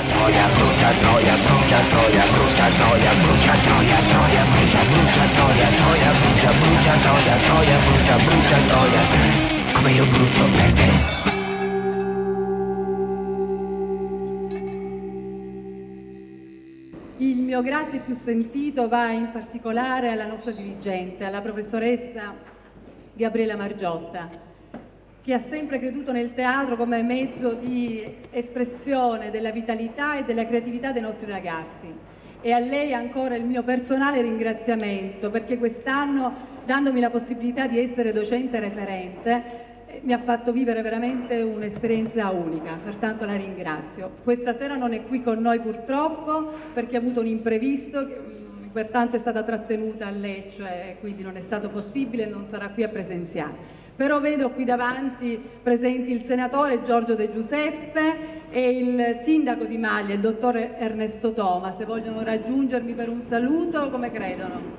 troia, brucia troia, brucia troia, brucia troia, brucia troia, troia, brucia, brucia troia, troia, brucia, brucia troia, troia, brucia, brucia troia, come io brucio per te. Il mio grazie più sentito va in particolare alla nostra dirigente, alla professoressa Gabriela Margiotta, che ha sempre creduto nel teatro come mezzo di espressione della vitalità e della creatività dei nostri ragazzi. E a lei ancora il mio personale ringraziamento, perché quest'anno, dandomi la possibilità di essere docente referente, mi ha fatto vivere veramente un'esperienza unica, pertanto la ringrazio. Questa sera non è qui con noi purtroppo perché ha avuto un imprevisto, pertanto è stata trattenuta a Lecce e quindi non è stato possibile e non sarà qui a presenziare. Però vedo qui davanti presenti il senatore Giorgio De Giuseppe e il sindaco di Maglia, il dottor Ernesto Toma, se vogliono raggiungermi per un saluto, come credono?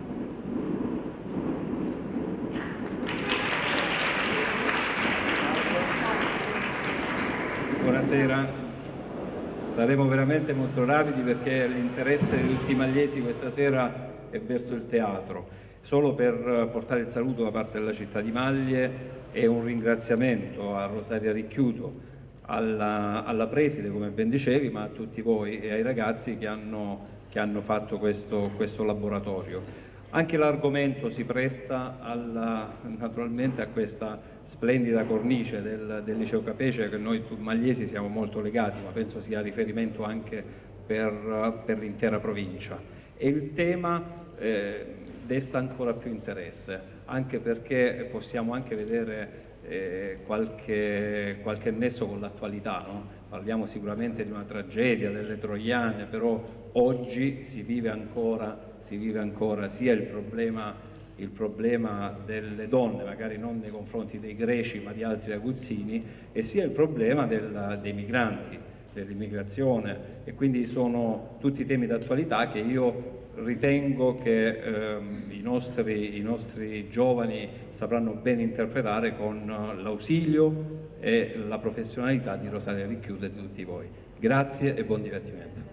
Buonasera, saremo veramente molto rapidi perché l'interesse di tutti i magliesi questa sera è verso il teatro. Solo per portare il saluto da parte della città di Maglie e un ringraziamento a Rosaria Ricchiuto, alla preside, come ben dicevi, ma a tutti voi e ai ragazzi che hanno fatto questo laboratorio. Anche l'argomento si presta naturalmente a questa splendida cornice del Liceo Capece, che noi magliesi siamo molto legati, ma penso sia riferimento anche per l'intera provincia. E il tema desta ancora più interesse, anche perché possiamo anche vedere qualche nesso con l'attualità, no? Parliamo sicuramente di una tragedia delle troiane, però oggi si vive ancora sia il problema delle donne, magari non nei confronti dei greci ma di altri aguzzini, e sia il problema dei migranti, dell'immigrazione, e quindi sono tutti temi d'attualità che io ritengo che i nostri giovani sapranno ben interpretare con l'ausilio e la professionalità di Rosaria Ricchiuto e di tutti voi. Grazie e buon divertimento.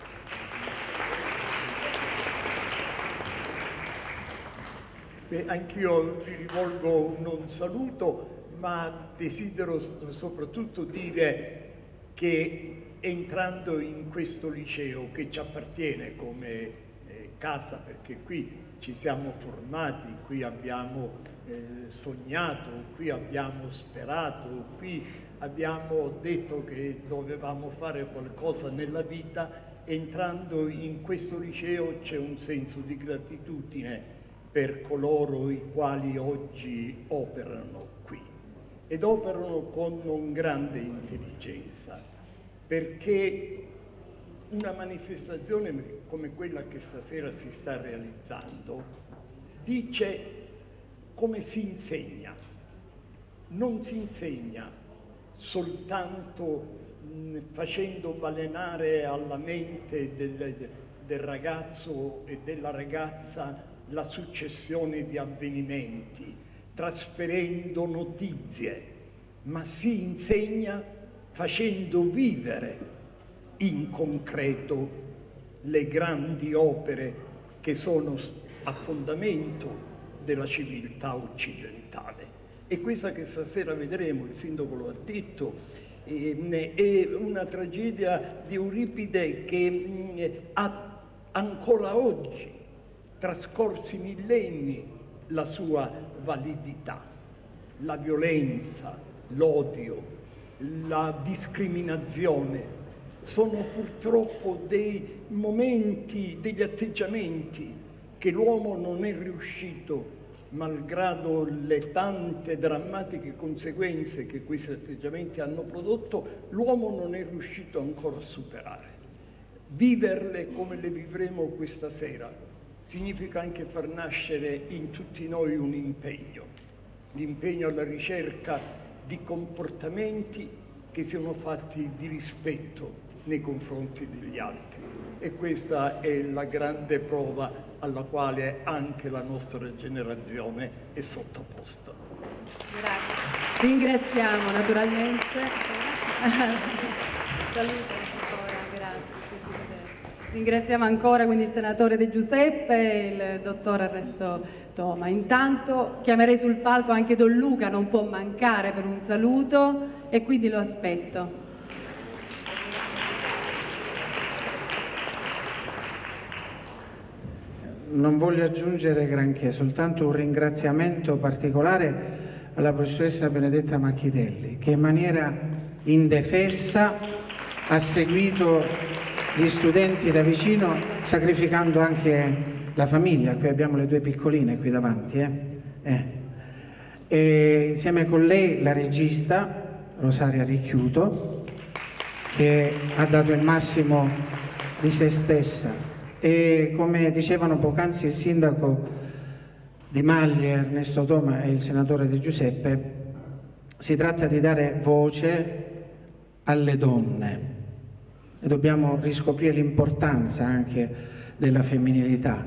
Anch'io vi rivolgo un saluto, ma desidero soprattutto dire che entrando in questo liceo che ci appartiene come casa, perché qui ci siamo formati, qui abbiamo sognato, qui abbiamo sperato, qui abbiamo detto che dovevamo fare qualcosa nella vita, entrando in questo liceo c'è un senso di gratitudine per coloro i quali oggi operano qui, ed operano con una grande intelligenza, perché una manifestazione come quella che stasera si sta realizzando dice come si insegna. Non si insegna soltanto facendo balenare alla mente del ragazzo e della ragazza la successione di avvenimenti, trasferendo notizie, ma si insegna facendo vivere in concreto le grandi opere che sono a fondamento della civiltà occidentale. E questa che stasera vedremo, il sindaco lo ha detto, è una tragedia di Euripide che ha ancora oggi, trascorsi millenni, la sua validità. La violenza, l'odio, la discriminazione sono purtroppo dei momenti, degli atteggiamenti che l'uomo non è riuscito, malgrado le tante drammatiche conseguenze che questi atteggiamenti hanno prodotto, l'uomo non è riuscito ancora a superare. Viverle come le vivremo questa sera significa anche far nascere in tutti noi un impegno, l'impegno alla ricerca di comportamenti che siano fatti di rispetto nei confronti degli altri. E questa è la grande prova alla quale anche la nostra generazione è sottoposta. Grazie. Ringraziamo naturalmente. Salute ancora, grazie. Ringraziamo ancora quindi il senatore De Giuseppe e il dottor Arresto Toma. Intanto chiamerei sul palco anche Don Luca, non può mancare per un saluto e quindi lo aspetto. Non voglio aggiungere granché, soltanto un ringraziamento particolare alla professoressa Benedetta Macchitelli, che in maniera indefessa ha seguito gli studenti da vicino, sacrificando anche la famiglia. Qui abbiamo le due piccoline qui davanti. E insieme con lei la regista Rosaria Ricchiuto, che ha dato il massimo di se stessa. E come dicevano poc'anzi il sindaco di Maglie, Ernesto Toma, e il senatore De Giuseppe, si tratta di dare voce alle donne e dobbiamo riscoprire l'importanza anche della femminilità.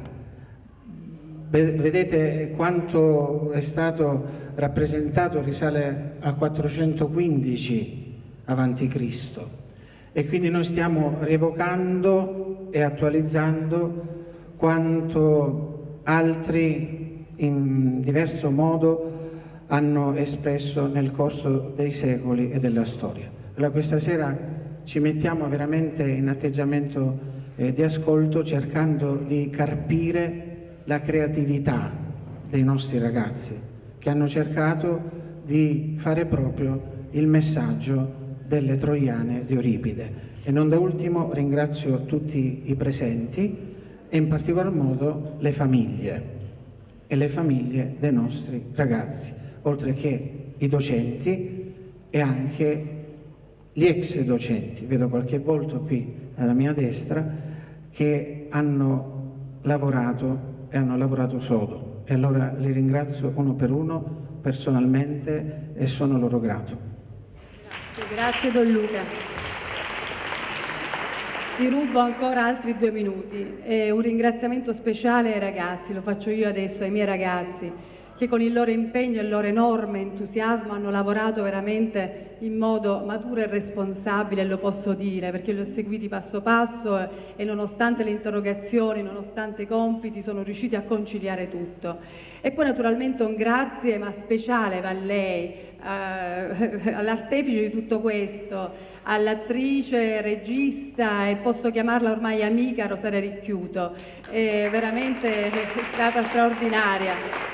Vedete quanto è stato rappresentato, risale a 415 avanti Cristo. E quindi noi stiamo rievocando e attualizzando quanto altri in diverso modo hanno espresso nel corso dei secoli e della storia. Allora questa sera ci mettiamo veramente in atteggiamento di ascolto, cercando di carpire la creatività dei nostri ragazzi, che hanno cercato di fare proprio il messaggio delle Troiane di Euripide. E non da ultimo ringrazio tutti i presenti e in particolar modo le famiglie e le famiglie dei nostri ragazzi, oltre che i docenti e anche gli ex docenti. Vedo qualche volto qui alla mia destra che hanno lavorato e hanno lavorato sodo, e allora li ringrazio uno per uno personalmente e sono loro grato. Grazie Don Luca. Vi rubo ancora altri 2 minuti. Un ringraziamento speciale ai ragazzi, lo faccio io adesso, ai miei ragazzi, che con il loro impegno e il loro enorme entusiasmo hanno lavorato veramente in modo maturo e responsabile, lo posso dire, perché li ho seguiti passo passo e nonostante le interrogazioni, nonostante i compiti, sono riusciti a conciliare tutto. E poi naturalmente un grazie, ma speciale va a lei, all'artefice di tutto questo, all'attrice, regista e posso chiamarla ormai amica Rosaria Ricchiuto, veramente è stata straordinaria,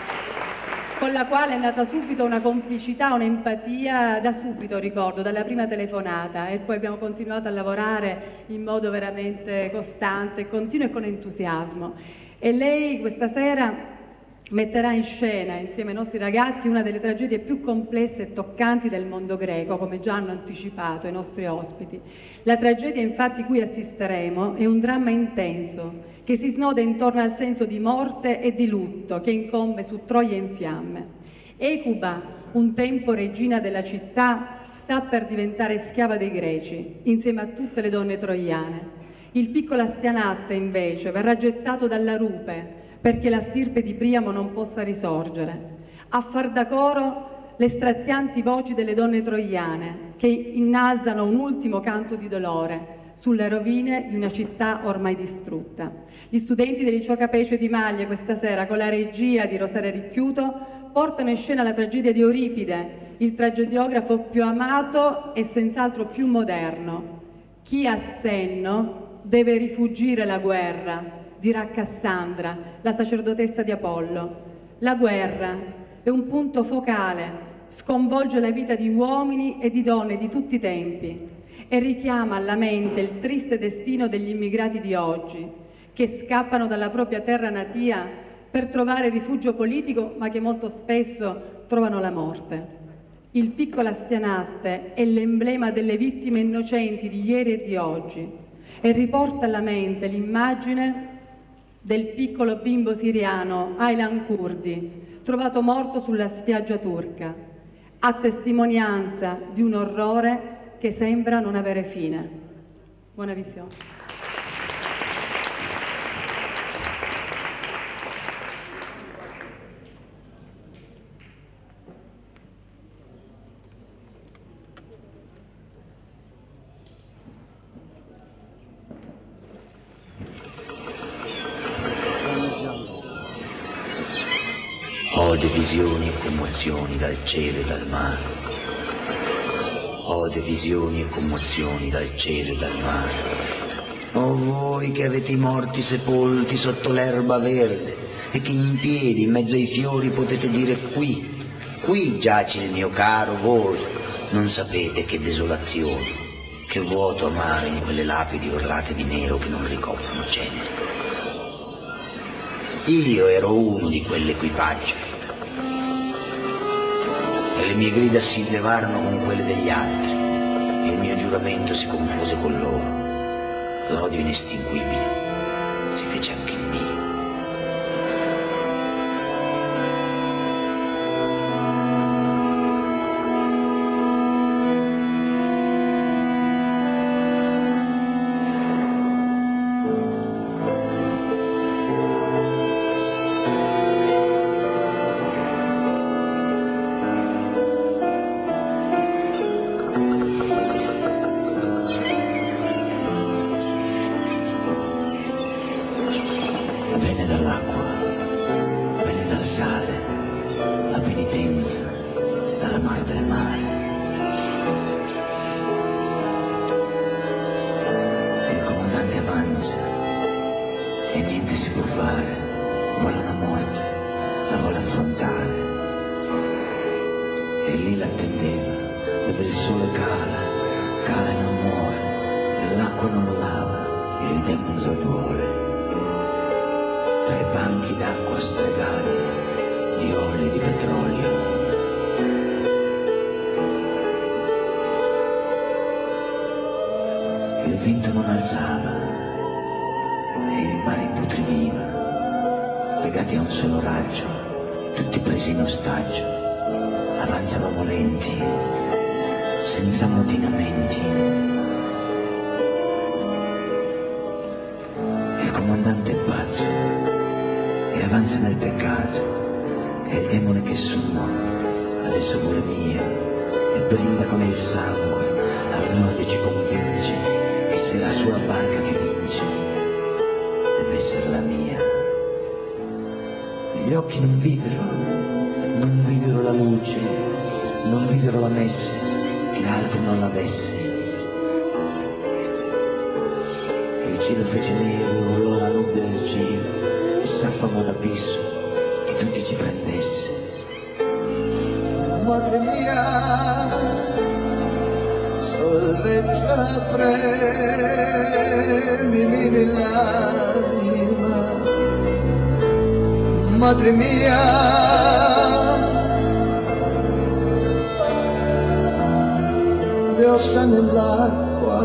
con la quale è nata subito una complicità, un'empatia, da subito ricordo, dalla prima telefonata, e poi abbiamo continuato a lavorare in modo veramente costante, continuo e con entusiasmo. E lei questa sera metterà in scena insieme ai nostri ragazzi una delle tragedie più complesse e toccanti del mondo greco, come già hanno anticipato i nostri ospiti. La tragedia infatti cui assisteremo è un dramma intenso che si snoda intorno al senso di morte e di lutto che incombe su Troia in fiamme. Ecuba, un tempo regina della città, sta per diventare schiava dei greci, insieme a tutte le donne troiane. Il piccolo Astianatte, invece, verrà gettato dalla rupe perché la stirpe di Priamo non possa risorgere. A far da coro le strazianti voci delle donne troiane che innalzano un ultimo canto di dolore sulle rovine di una città ormai distrutta. Gli studenti del Liceo Capece di Maglie questa sera, con la regia di Rosaria Ricchiuto, portano in scena la tragedia di Euripide, il tragediografo più amato e senz'altro più moderno. Chi ha senno deve rifuggire la guerra, dirà Cassandra, la sacerdotessa di Apollo. La guerra è un punto focale, sconvolge la vita di uomini e di donne di tutti i tempi e richiama alla mente il triste destino degli immigrati di oggi, che scappano dalla propria terra natia per trovare rifugio politico, ma che molto spesso trovano la morte. Il piccolo Astianatte è l'emblema delle vittime innocenti di ieri e di oggi e riporta alla mente l'immagine del piccolo bimbo siriano Aylan Kurdi, trovato morto sulla spiaggia turca, a testimonianza di un orrore che sembra non avere fine. Buona visione. Ode visioni e commozioni dal cielo e dal mare. Ode visioni e commozioni dal cielo e dal mare. O voi che avete i morti sepolti sotto l'erba verde e che in piedi in mezzo ai fiori potete dire qui, qui giace il mio caro, voi non sapete che desolazione, che vuoto amaro in quelle lapidi orlate di nero che non ricoprono cenere. Io ero uno di quell'equipaggio e le mie grida si levarono con quelle degli altri e il mio giuramento si confuse con loro. L'odio inestinguibile si fece anche il mio. Venne dall'acqua, venne dal sale, la penitenza, dall'amaro del mare. Il comandante avanza e niente si può fare, vuole una morte, la vuole affrontare. E lì l'attendeva, dove il sole cala e non muore, e l'acqua non lo lava, e il demone lo duole. Tra i banchi d'acqua stregati di olio e di petrolio. Il vento non alzava e il mare imputridiva, legati a un solo raggio, tutti presi in ostaggio. Avanzavamo lenti, senza ammutinamenti. Il comandante è pazzo e avanza nel peccato, e il demone che suma adesso vuole mia e brinda con il sangue, all'odio ci convince che se la sua barca che vince deve essere la mia. E gli occhi non videro la luce, non videro la messe che altri non l'avesse. E il cielo fece nero e urlò la nube del cielo e s'affamò d'abisso che tutti ci prendesse. Madre mia, salvezza premimi nell'anima. Madre mia, le ossa nell'acqua.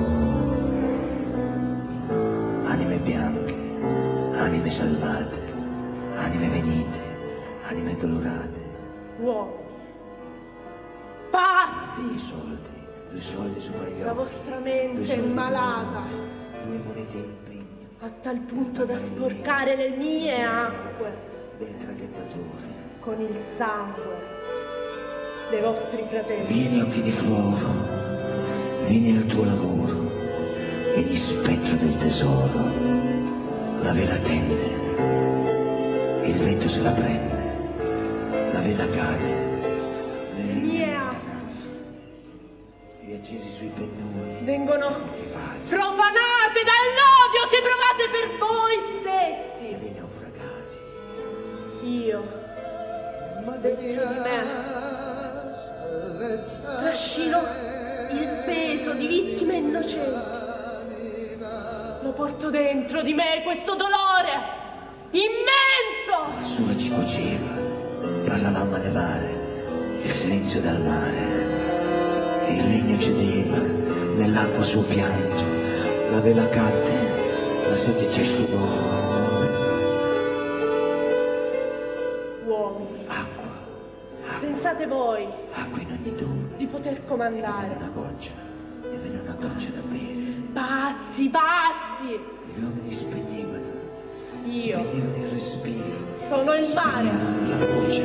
Anime bianche, anime salvate, anime venite, anime dolorate. Uomini, pazzi! Due soldi sopra gli occhi. La vostra mente è malata, Due monete in pegno a tal punto da sporcare le mie acque del traghettatore. con il sangue dei vostri fratelli. Vieni occhi di fuoco, vieni al tuo lavoro, vieni spettro del tesoro. La vela tende, il vento se la prende, la vela cade, le Mie acque e accesi sui pennoni vengono schifati profanate dall'odio che provate per voi stessi. e dei naufragati. Io, dentro di me, trascino il peso di vittime innocenti. Lo porto dentro di me questo dolore immenso. Il sole ci cuoceva, parlavamo a levare il silenzio dal mare e il legno cedeva nell'acqua suo pianto. La vela cadde, la sete ci asciugò. Uomini, Acqua, pensate voi acqua in ogni dove. di poter E venne comandare. una goccia da bere. Pazzi, pazzi! Gli uomini spegnevano Io il respiro, sono il mare. la voce.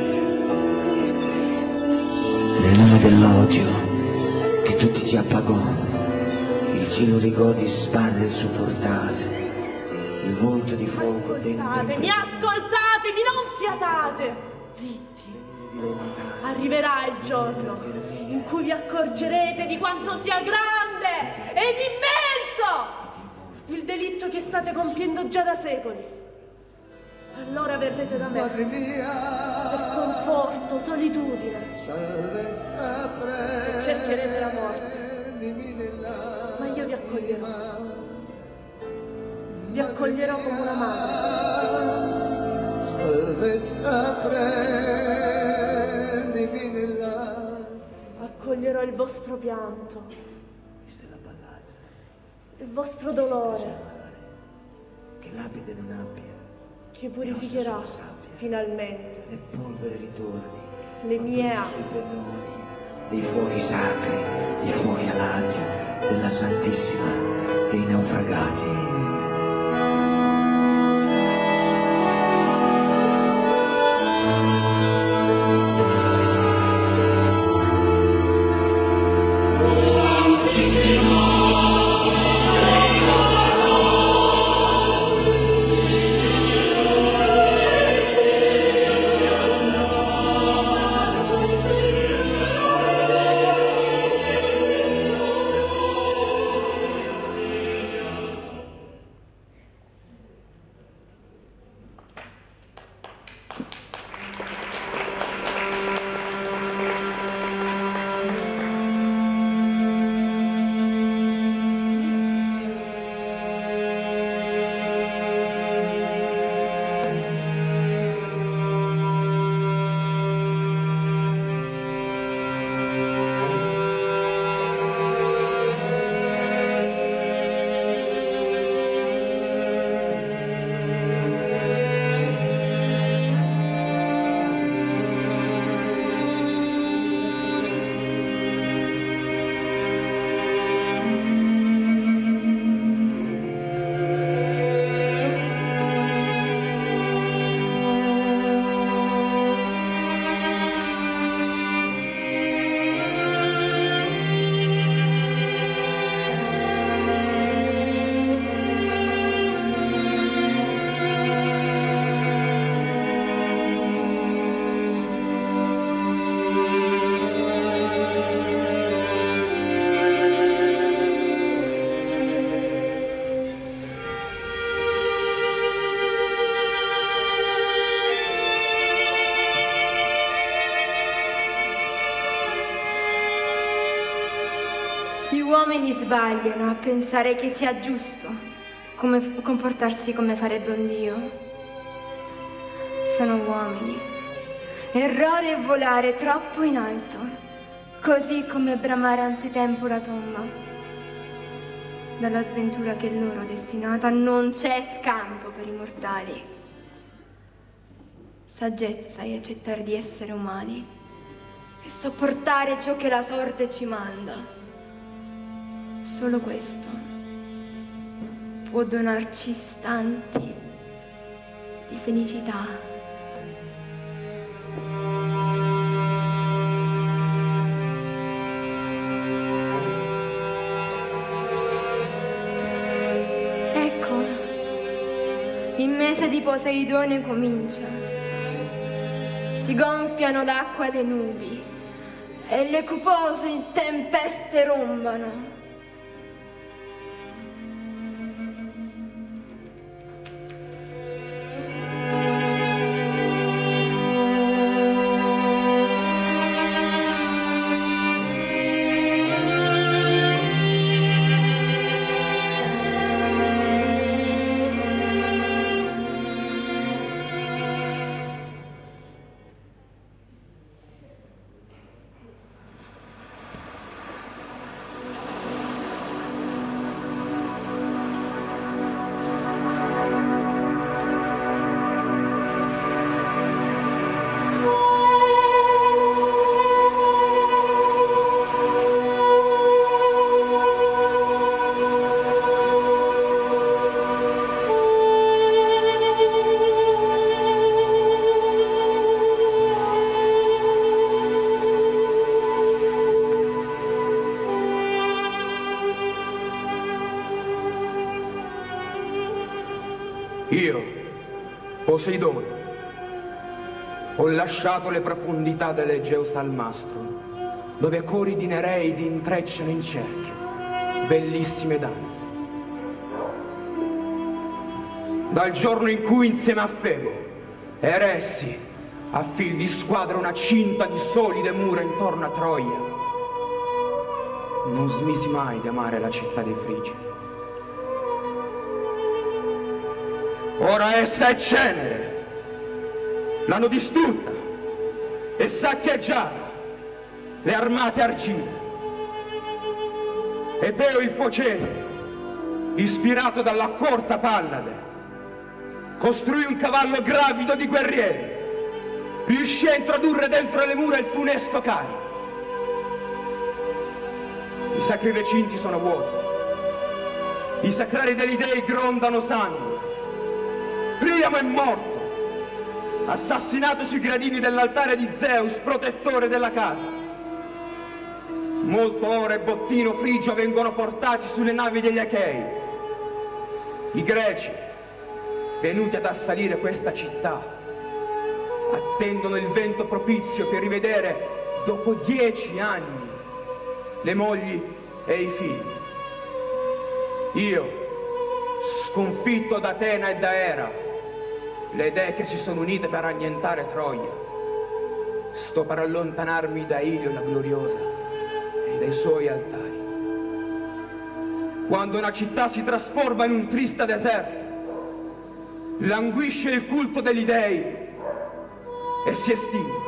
Nel nome dell'odio che tutti ci appagò, il cielo rigò di spalle il suo portale, il volto di fuoco dentro. Ascoltatemi, ascoltatemi, non fiatate! zitti. Arriverà il giorno in cui vi accorgerete di quanto sia grande ed immenso il delitto che state compiendo già da secoli. Allora verrete da me per conforto, solitudine, e cercherete la morte, ma io vi accoglierò come una madre. Salvezza, prendimi nella... Accoglierò il vostro pianto, il vostro dolore, che lapide non abbia, che purificherà finalmente le polvere ritorni, le mie sui acque. pennoni, dei fuochi sacri, dei fuochi alati, della Santissima, dei naufragati. Gli uomini sbagliano a pensare che sia giusto comportarsi come farebbe un Dio. Sono uomini. Errore è volare troppo in alto, così come bramare anzitempo la tomba. Dalla sventura che è loro destinata non c'è scampo per i mortali. Saggezza è accettare di essere umani e sopportare ciò che la sorte ci manda. Solo questo può donarci istanti di felicità. Ecco, il mese di Poseidone comincia. Si gonfiano d'acqua le nubi e le cupose tempeste rombano. Io, Poseidone, Ho lasciato le profondità dell'Egeo salmastro, dove cori di nereidi intrecciano in cerchio bellissime danze. Dal giorno in cui insieme a Febo eressi a fil di squadra una cinta di solide mura intorno a Troia, non smisi mai di amare la città dei Frigi. Ora essa è cenere, l'hanno distrutta e saccheggiata le armate argine. Epeo il Focese, ispirato dalla corta Pallade, costruì un cavallo gravido di guerrieri, riuscì a introdurre dentro le mura il funesto Cari. I sacri recinti sono vuoti, i sacrari degli dei grondano sangue. Priamo è morto, assassinato sui gradini dell'altare di Zeus, protettore della casa. Molto oro e bottino frigio vengono portati sulle navi degli Achei. I greci, venuti ad assalire questa città, attendono il vento propizio per rivedere, dopo 10 anni, le mogli e i figli. Io, sconfitto da Atena e da Era, le dee che si sono unite per annientare Troia, sto per allontanarmi da Ilio la gloriosa e dai suoi altari. Quando una città si trasforma in un triste deserto, languisce il culto degli dei e si estingue.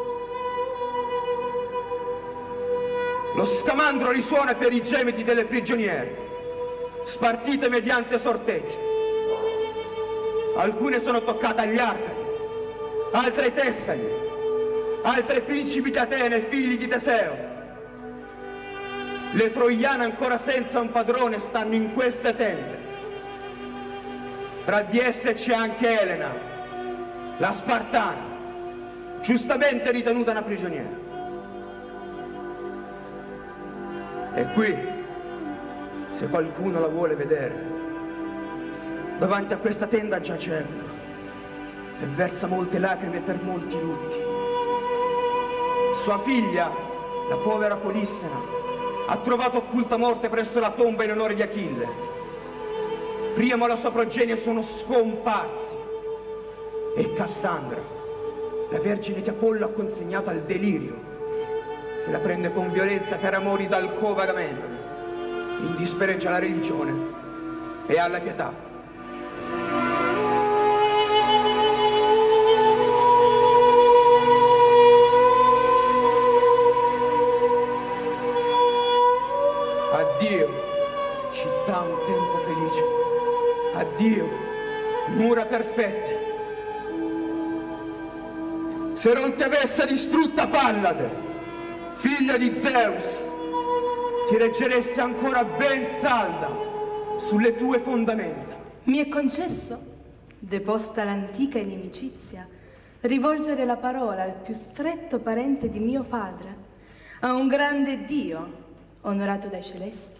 Lo scamandro risuona per i gemiti delle prigioniere, spartite mediante sorteggio. Alcune sono toccate agli Arcadi, altre ai Tessali, altre ai principi di Atene, figli di Teseo. Le troiane ancora senza un padrone stanno in queste tende. Tra di esse c'è anche Elena, la Spartana, giustamente ritenuta una prigioniera. E qui, se qualcuno la vuole vedere, davanti a questa tenda giace e versa molte lacrime per molti lutti. Sua figlia, la povera Polissena, ha trovato occulta morte presso la tomba in onore di Achille. Priamo e la sua progenie sono scomparsi. E Cassandra, la vergine che Apollo ha consegnato al delirio, se la prende con violenza per amori d'alcova Agamennone, in dispereggia alla religione e alla pietà. Addio, città un tempo felice. Addio, mura perfette. Se non ti avesse distrutta Pallade, figlia di Zeus, ti reggeresti ancora ben salda sulle tue fondamenta. Mi è concesso, deposta l'antica inimicizia, rivolgere la parola al più stretto parente di mio padre, a un grande Dio, onorato dai celesti.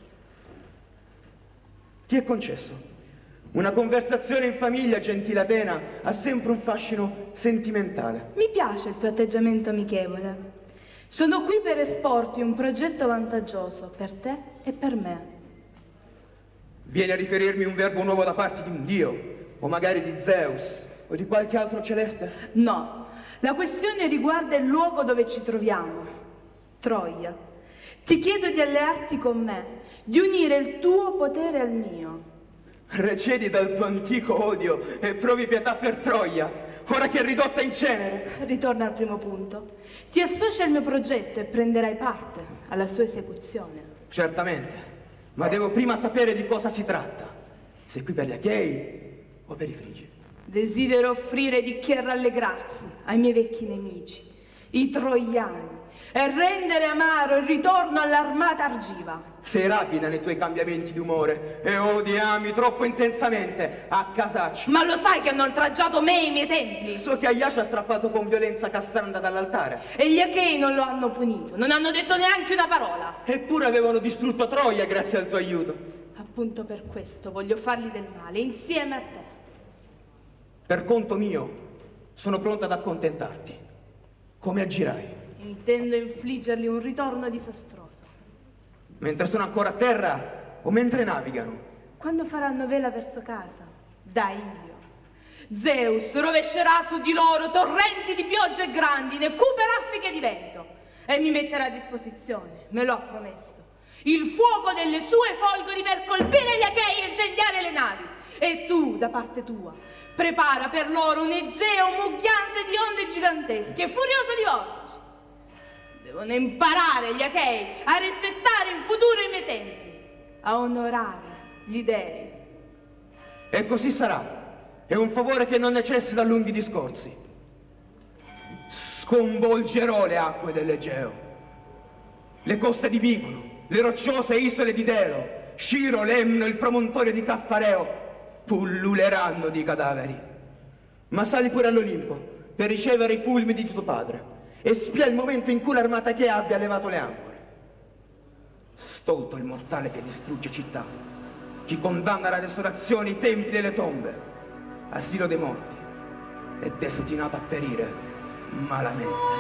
Ti è concesso. Una conversazione in famiglia, gentile Atena, ha sempre un fascino sentimentale. Mi piace il tuo atteggiamento amichevole. Sono qui per esporti un progetto vantaggioso per te e per me. Vieni a riferirmi un verbo nuovo da parte di un dio, o magari di Zeus, o di qualche altro celeste? No, la questione riguarda il luogo dove ci troviamo, Troia. Ti chiedo di allearti con me, di unire il tuo potere al mio. Recedi dal tuo antico odio e provi pietà per Troia, ora che è ridotta in cenere. Ritorna al primo punto. Ti associ al mio progetto e prenderai parte alla sua esecuzione. Certamente, ma devo prima sapere di cosa si tratta. Sei qui per gli Achei o per i Frigi? Desidero offrire di che rallegrarsi ai miei vecchi nemici, i troiani, e rendere amaro il ritorno all'armata argiva. Sei rapida nei tuoi cambiamenti d'umore e odiami troppo intensamente a casaccio. Ma lo sai che hanno oltraggiato me e i miei templi? So che Aiace ha strappato con violenza Cassandra dall'altare. E gli Achei non lo hanno punito, non hanno detto neanche una parola. Eppure avevano distrutto Troia grazie al tuo aiuto. Appunto per questo voglio fargli del male insieme a te. Per conto mio, Sono pronta ad accontentarti. Come agirai? Intendo infliggergli un ritorno disastroso. Mentre sono ancora a terra o mentre navigano? Quando faranno vela verso casa, da Ilio, Zeus rovescerà su di loro torrenti di pioggia e grandine, cupe raffiche di vento, e mi metterà a disposizione, me lo ha promesso, il fuoco delle sue folgori per colpire gli Achei e incendiare le navi. E tu, da parte tua, prepara per loro un Egeo mugghiante di onde gigantesche, furioso di vortici. Devono imparare gli Achei a rispettare in futuro i miei tempi, a onorare gli dei. E così sarà. È un favore che non necessita lunghi discorsi. Sconvolgerò le acque dell'Egeo, le coste di Mykono, le rocciose isole di Delo, Sciro, Lemno, il promontorio di Caffareo pulluleranno di cadaveri. Ma sali pure all'Olimpo per ricevere i fulmini di tuo padre e spia il momento in cui l'armata che abbia levato le ancore. Stolto il mortale che distrugge città, chi condanna alla desolazione i templi e le tombe, asilo dei morti, è destinato a perire malamente.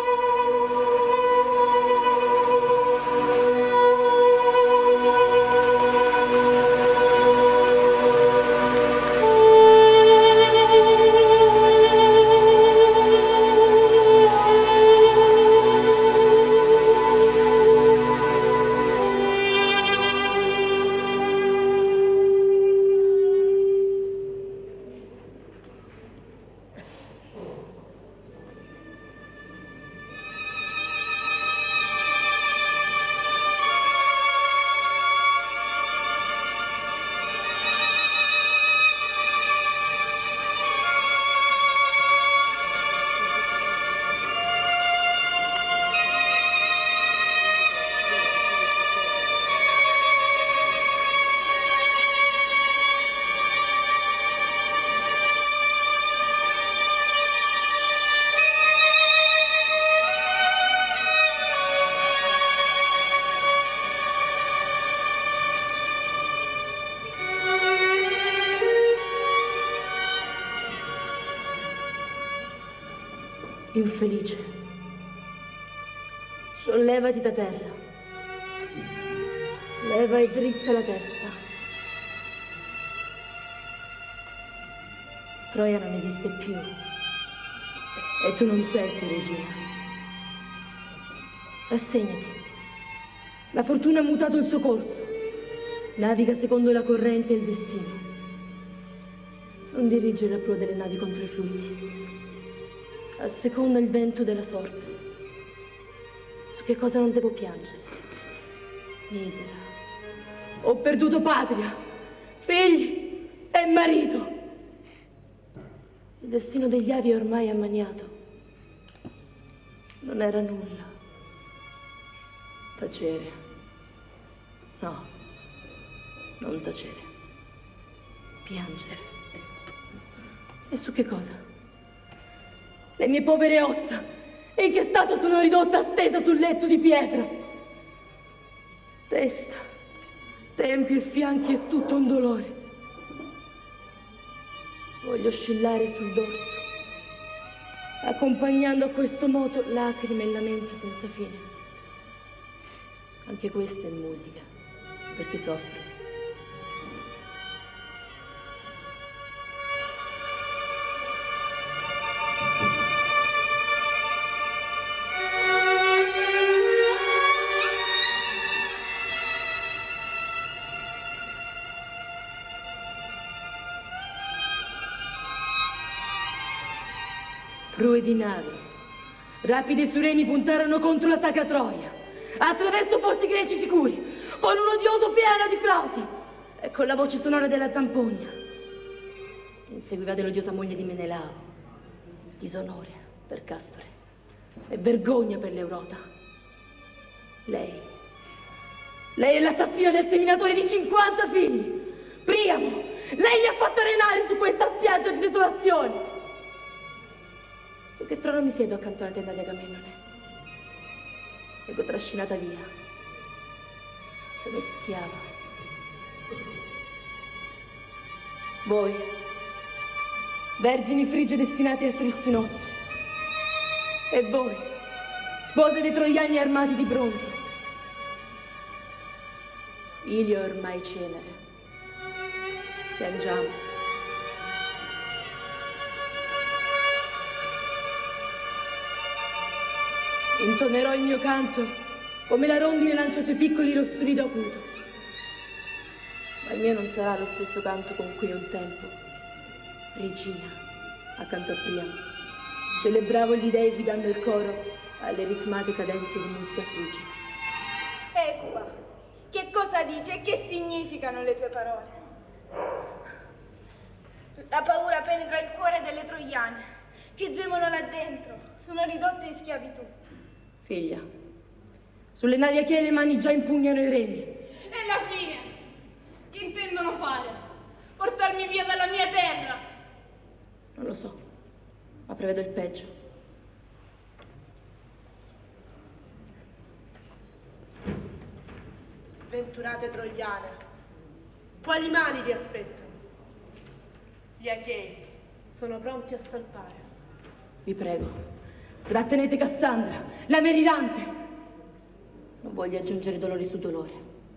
Infelice, sollevati da terra, leva e drizza la testa. Troia non esiste più e tu non sei più regina. Rassegnati, la fortuna ha mutato il suo corso, naviga secondo la corrente e il destino. Non dirige la prua delle navi contro i flutti, asseconda il vento della sorte. Su che cosa non devo piangere? Misera. Ho perduto patria, figli e marito. Il destino degli avi è ormai ammaniato. Non era nulla. Tacere. No, non tacere. Piangere. E su che cosa? Le mie povere ossa, in che stato sono ridotta stesa sul letto di pietra? Testa, tempio e fianchi è tutto un dolore. Voglio oscillare sul dorso, accompagnando a questo moto lacrime e lamenti senza fine. Anche questa è musica, per chi soffre. Prue di navi, rapide sui remi puntarono contro la sacra Troia, attraverso porti greci sicuri, con un odioso piano di flauti e con la voce sonora della zampogna. Inseguiva dell'odiosa moglie di Menelao, disonore per Castore e vergogna per l'Eurota. Lei è l'assassina del seminatore di 50 figli. Priamo, lei mi ha fatto arenare su questa spiaggia di desolazione. Su che trono mi siedo accanto alla tenda di Agamennone? Vengo trascinata via, come schiava. Voi vergini frigie destinate a tristi nozze. E voi, spose dei troiani armati di bronzo. Ilio è ormai cenere. Piangiamo. Intonerò il mio canto come la rondine lancia i suoi piccoli rostri d'acuto. Ma il mio non sarà lo stesso canto con cui un tempo, regina, accanto a Priamo, celebravo gli dei guidando il coro alle ritmate cadenze di musica frugia. Ecuba, che cosa dici e che significano le tue parole? La paura penetra il cuore delle troiane, che gemono là dentro, sono ridotte in schiavitù. Figlia, sulle navi Achee le mani già impugnano i remi. E la fine? Che intendono fare? Portarmi via dalla mia terra? Non lo so, ma prevedo il peggio. Sventurate troiane, quali mali vi aspettano? Gli Achei sono pronti a salpare. Vi prego, trattenete Cassandra, la meritante. Non voglio aggiungere dolori su dolore.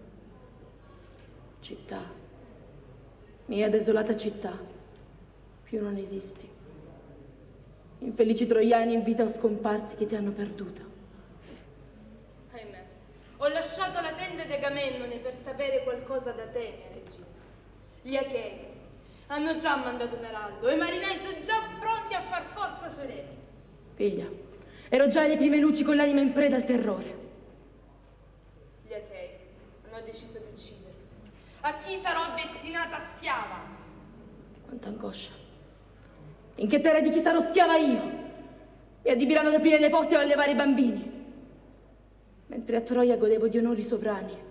Città, mia desolata città, più non esisti. Infelici troiani in vita o scomparsi che ti hanno perduta. Ahimè, ho lasciato la tenda di Agamennone per sapere qualcosa da te, mia regina. Gli Achei hanno già mandato un araldo e i marinai sono già pronti a far forza sui remi. Figlia, ero già alle prime luci con l'anima in preda al terrore. Gli Achei hanno deciso di uccidermi. A chi sarò destinata schiava? Quanta angoscia. In che terra di chi sarò schiava io? Mi addibiranno ad aprire le porte o a levare i bambini. Mentre a Troia godevo di onori sovrani.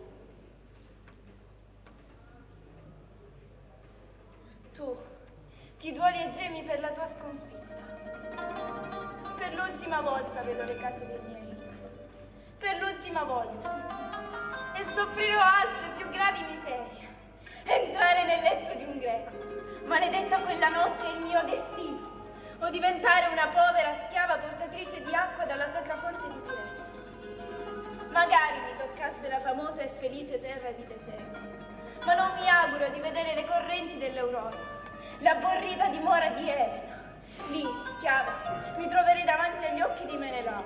Tu ti duoli e gemi per la tua sconfitta. Per l'ultima volta vedo le case dei miei. Per l'ultima volta. E soffrirò altre più gravi miserie. Entrare nel letto di un greco. Maledetta quella notte è il mio destino. O diventare una povera schiava portatrice di acqua dalla sacra fonte di Pirene. Magari mi toccasse la famosa e felice terra di Teseo. Ma non mi auguro di vedere le correnti dell'Aurora, l'abborrita dimora di Elena. Lì, schiava, mi troverei davanti agli occhi di Menelao.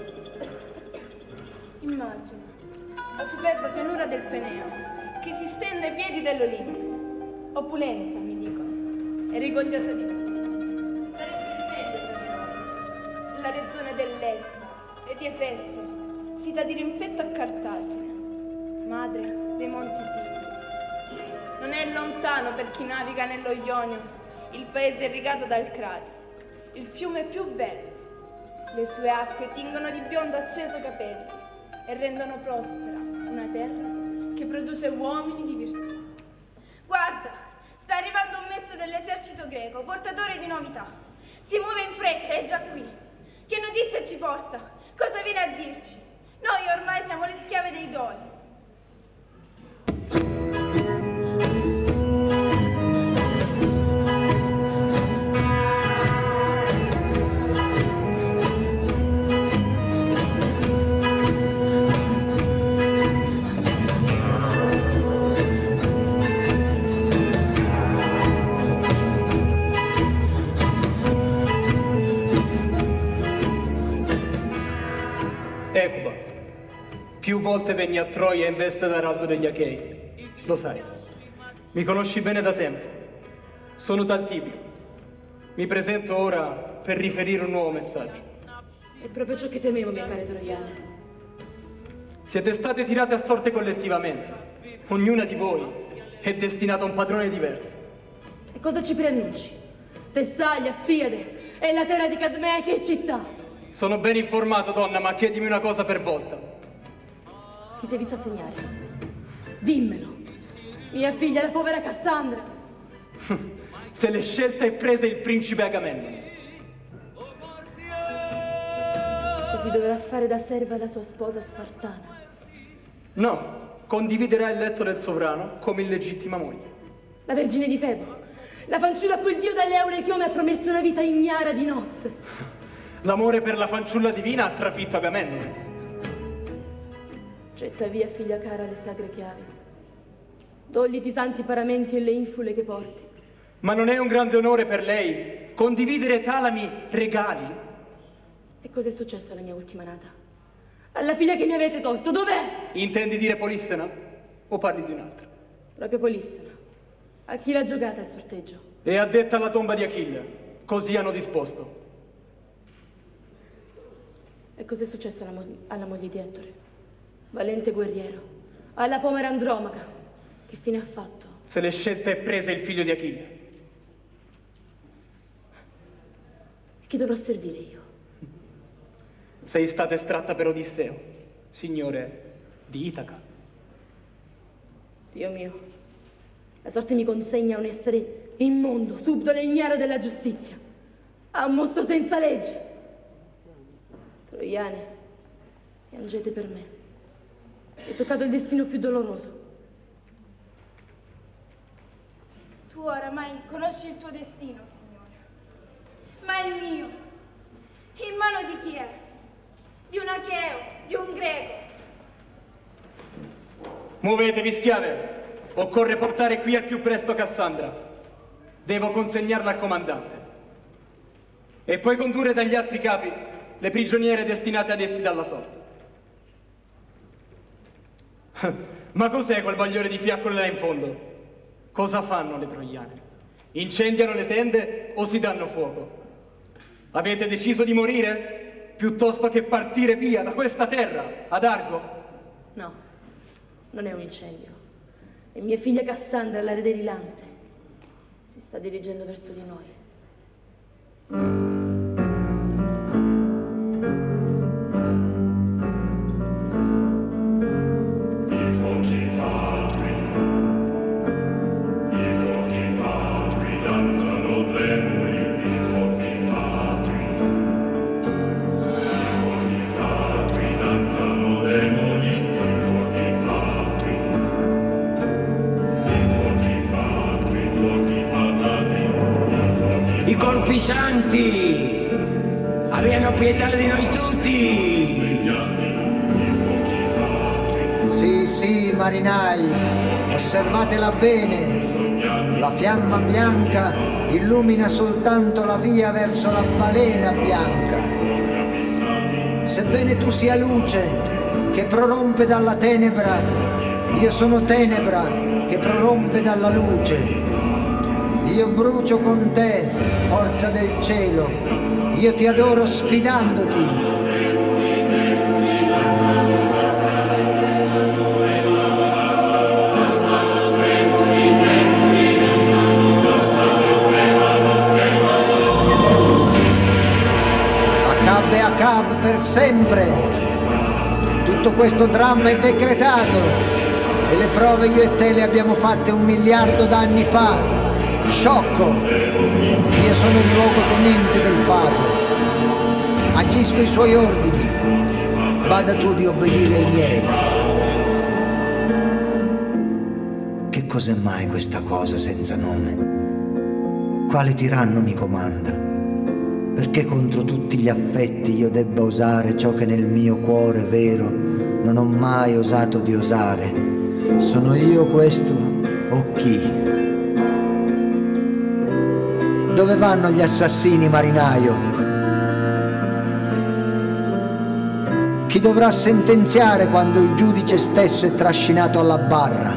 Immagina la superba pianura del Peneo che si stende ai piedi dell'Olimpo. Opulenta, mi dicono, e rigogliosa di me. Sarebbe meglio per me la regione dell'Etna e di Efesto, sita di rimpetto a Cartagine, madre dei monti Siri. Non è lontano per chi naviga nello Ionio, il paese irrigato dal Crati, il fiume più bello. Le sue acque tingono di biondo acceso capelli e rendono prospera una terra che produce uomini di virtù. Guarda, sta arrivando un messo dell'esercito greco, portatore di novità. Si muove in fretta, è già qui. Che notizie ci porta? Cosa viene a dirci? Noi ormai siamo le schiave dei doi. Ecuba, più volte venni a Troia in veste d'araldo degli Achei. Lo sai, mi conosci bene da tempo. Sono Taltibio. Mi presento ora per riferire un nuovo messaggio. È proprio ciò che temevo, mie care troiane. Siete state tirate a sorte collettivamente. Ognuna di voi è destinata a un padrone diverso. E cosa ci preannunci? Tessaglia, Ftiade e la terra di Cadmea, che città! Sono ben informato, donna, ma chiedimi una cosa per volta. Chi sei vista segnare? Dimmelo. Mia figlia, la povera Cassandra. Se l'è scelta e presa il principe Agamennone. Così dovrà fare da serva alla sua sposa spartana. No, condividerà il letto del sovrano come illegittima moglie. La Vergine di Febo. La fanciulla a cui il dio delle auree chiome ha promesso una vita ignara di nozze. L'amore per la fanciulla divina ha trafitto Agamennone. Getta via, figlia cara, le sacre chiavi. Togliti i santi paramenti e le infule che porti. Ma non è un grande onore per lei condividere talami regali? E cos'è successo alla mia ultima nata? Alla figlia che mi avete tolto, dov'è? Intendi dire Polissena? O parli di un'altra? Proprio Polissena. A chi l'ha giocata il sorteggio? È addetta alla tomba di Achille. Così hanno disposto. E cos'è successo alla moglie di Ettore? Valente guerriero. Alla povera Andromaca. Che fine ha fatto? Se l'è scelta e presa il figlio di Achille. Chi dovrò servire io? Sei stata estratta per Odisseo, signore di Itaca. Dio mio, la sorte mi consegna un essere immondo, subdolo e ignaro della giustizia. A un mostro senza legge. Troiani, piangete per me. È toccato il destino più doloroso. Tu oramai conosci il tuo destino, Signore. Ma il mio, in mano di chi è? Di un Acheo, di un greco. Muovetevi, schiave. Occorre portare qui al più presto Cassandra. Devo consegnarla al comandante. E poi condurre dagli altri capi le prigioniere destinate ad essi dalla sorte. Ma cos'è quel bagliore di fiaccole là in fondo? Cosa fanno le troiane? Incendiano le tende o si danno fuoco? Avete deciso di morire? Piuttosto che partire via da questa terra, ad Argo? No, non è un incendio. È mia figlia Cassandra, l'erede rilante. Si sta dirigendo verso di noi. I santi, abbiano pietà di noi tutti. Sì, sì, marinai, osservatela bene. La fiamma bianca illumina soltanto la via verso la balena bianca. Sebbene tu sia luce che prorompe dalla tenebra, io sono tenebra che prorompe dalla luce. Io brucio con te, forza del cielo, io ti adoro sfidandoti. Acab e Acab per sempre. Tutto questo dramma è decretato e le prove io e te le abbiamo fatte 1 miliardo d'anni fa. Sciocco, io sono il luogotenente del fato, agisco i suoi ordini, bada tu di obbedire ai miei. Che cos'è mai questa cosa senza nome? Quale tiranno mi comanda? Perché contro tutti gli affetti io debba osare ciò che nel mio cuore vero non ho mai osato di osare? Sono io questo o chi? Dove vanno gli assassini, marinaio? Chi dovrà sentenziare quando il giudice stesso è trascinato alla barra?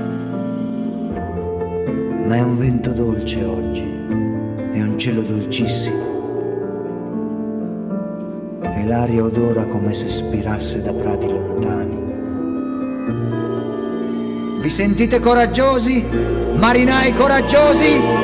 Ma è un vento dolce oggi, è un cielo dolcissimo, e l'aria odora come se spirasse da prati lontani. Vi sentite coraggiosi? Marinai coraggiosi?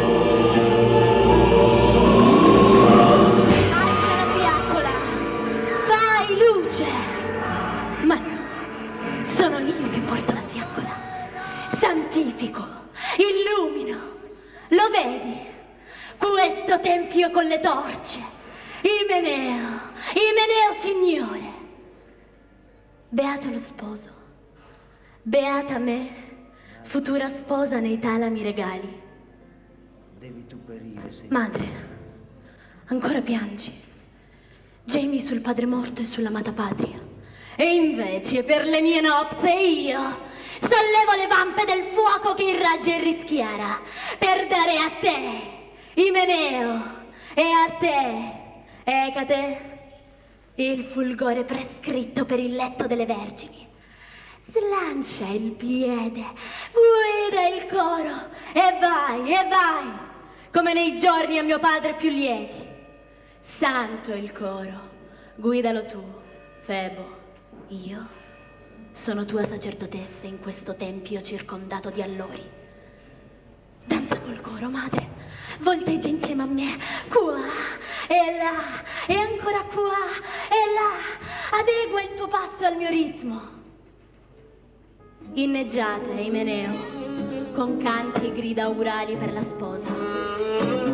Tempio con le torce, Imeneo signore. Beato lo sposo, beata me, futura sposa nei talami regali. devi tu perire senza... Madre, ancora piangi? Gemi sul padre morto e sull'amata patria. E invece per le mie nozze io sollevo le vampe del fuoco che irraggia e rischiara per dare a te, Imeneo, e a te, Ecate, il fulgore prescritto per il letto delle vergini. Slancia il piede, guida il coro e vai, come nei giorni a mio padre più lieti. Santo il coro, guidalo tu, Febo. Io sono tua sacerdotessa in questo tempio circondato di allori. Danza col coro, madre, volteggia insieme a me, qua e là, e ancora qua e là, adegua il tuo passo al mio ritmo. Inneggiate, Imeneo, con canti e grida augurali per la sposa.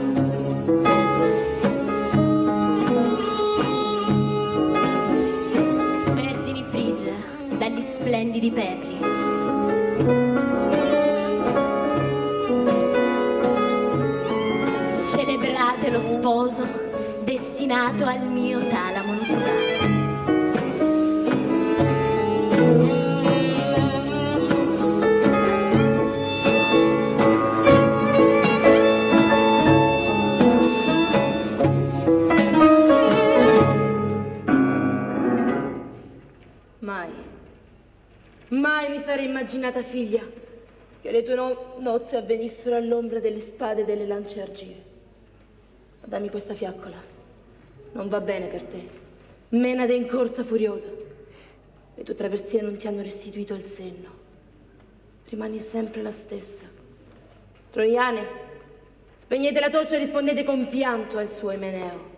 Vergini frigie, dagli splendidi pepli. Celebrate lo sposo destinato al mio talamo nuziale. Mai mi sarei immaginata, figlia, che le tue nozze avvenissero all'ombra delle spade e delle lance argine. Dammi questa fiaccola. Non va bene per te. Menade in corsa furiosa. Le tue traversie non ti hanno restituito il senno. Rimani sempre la stessa. Troiane, spegnete la torcia e rispondete con pianto al suo Imeneo.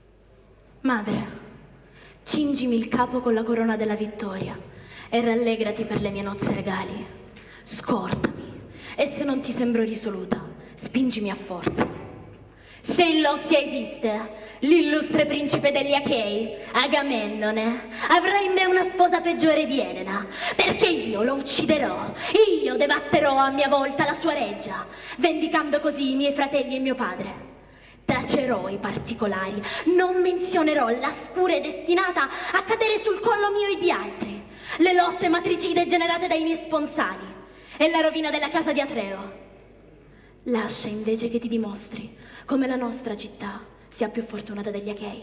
Madre, cingimi il capo con la corona della vittoria e rallegrati per le mie nozze regali. Scordami, e se non ti sembro risoluta, spingimi a forza. Se in Lossia esiste l'illustre principe degli Achei, Agamennone, avrà in me una sposa peggiore di Elena, perché io lo ucciderò, io devasterò a mia volta la sua reggia, vendicando così i miei fratelli e mio padre. Tacerò i particolari, non menzionerò la scure destinata a cadere sul collo mio e di altri, le lotte matricide generate dai miei sponsali e la rovina della casa di Atreo. Lascia invece che ti dimostri come la nostra città sia più fortunata degli Achei.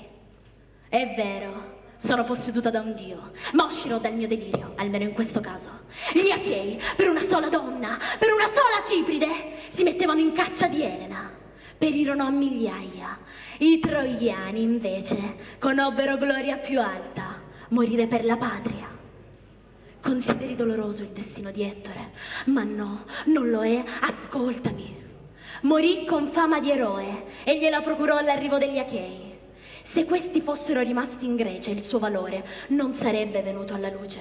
È vero, sono posseduta da un dio, ma uscirò dal mio delirio, almeno in questo caso. Gli Achei, per una sola donna, per una sola Cipride, si mettevano in caccia di Elena. Perirono a migliaia. I troiani, invece, conobbero gloria più alta, morire per la patria. Consideri doloroso il destino di Ettore, ma no, non lo è, ascoltami. Morì con fama di eroe e gliela procurò all'arrivo degli Achei. Se questi fossero rimasti in Grecia, il suo valore non sarebbe venuto alla luce.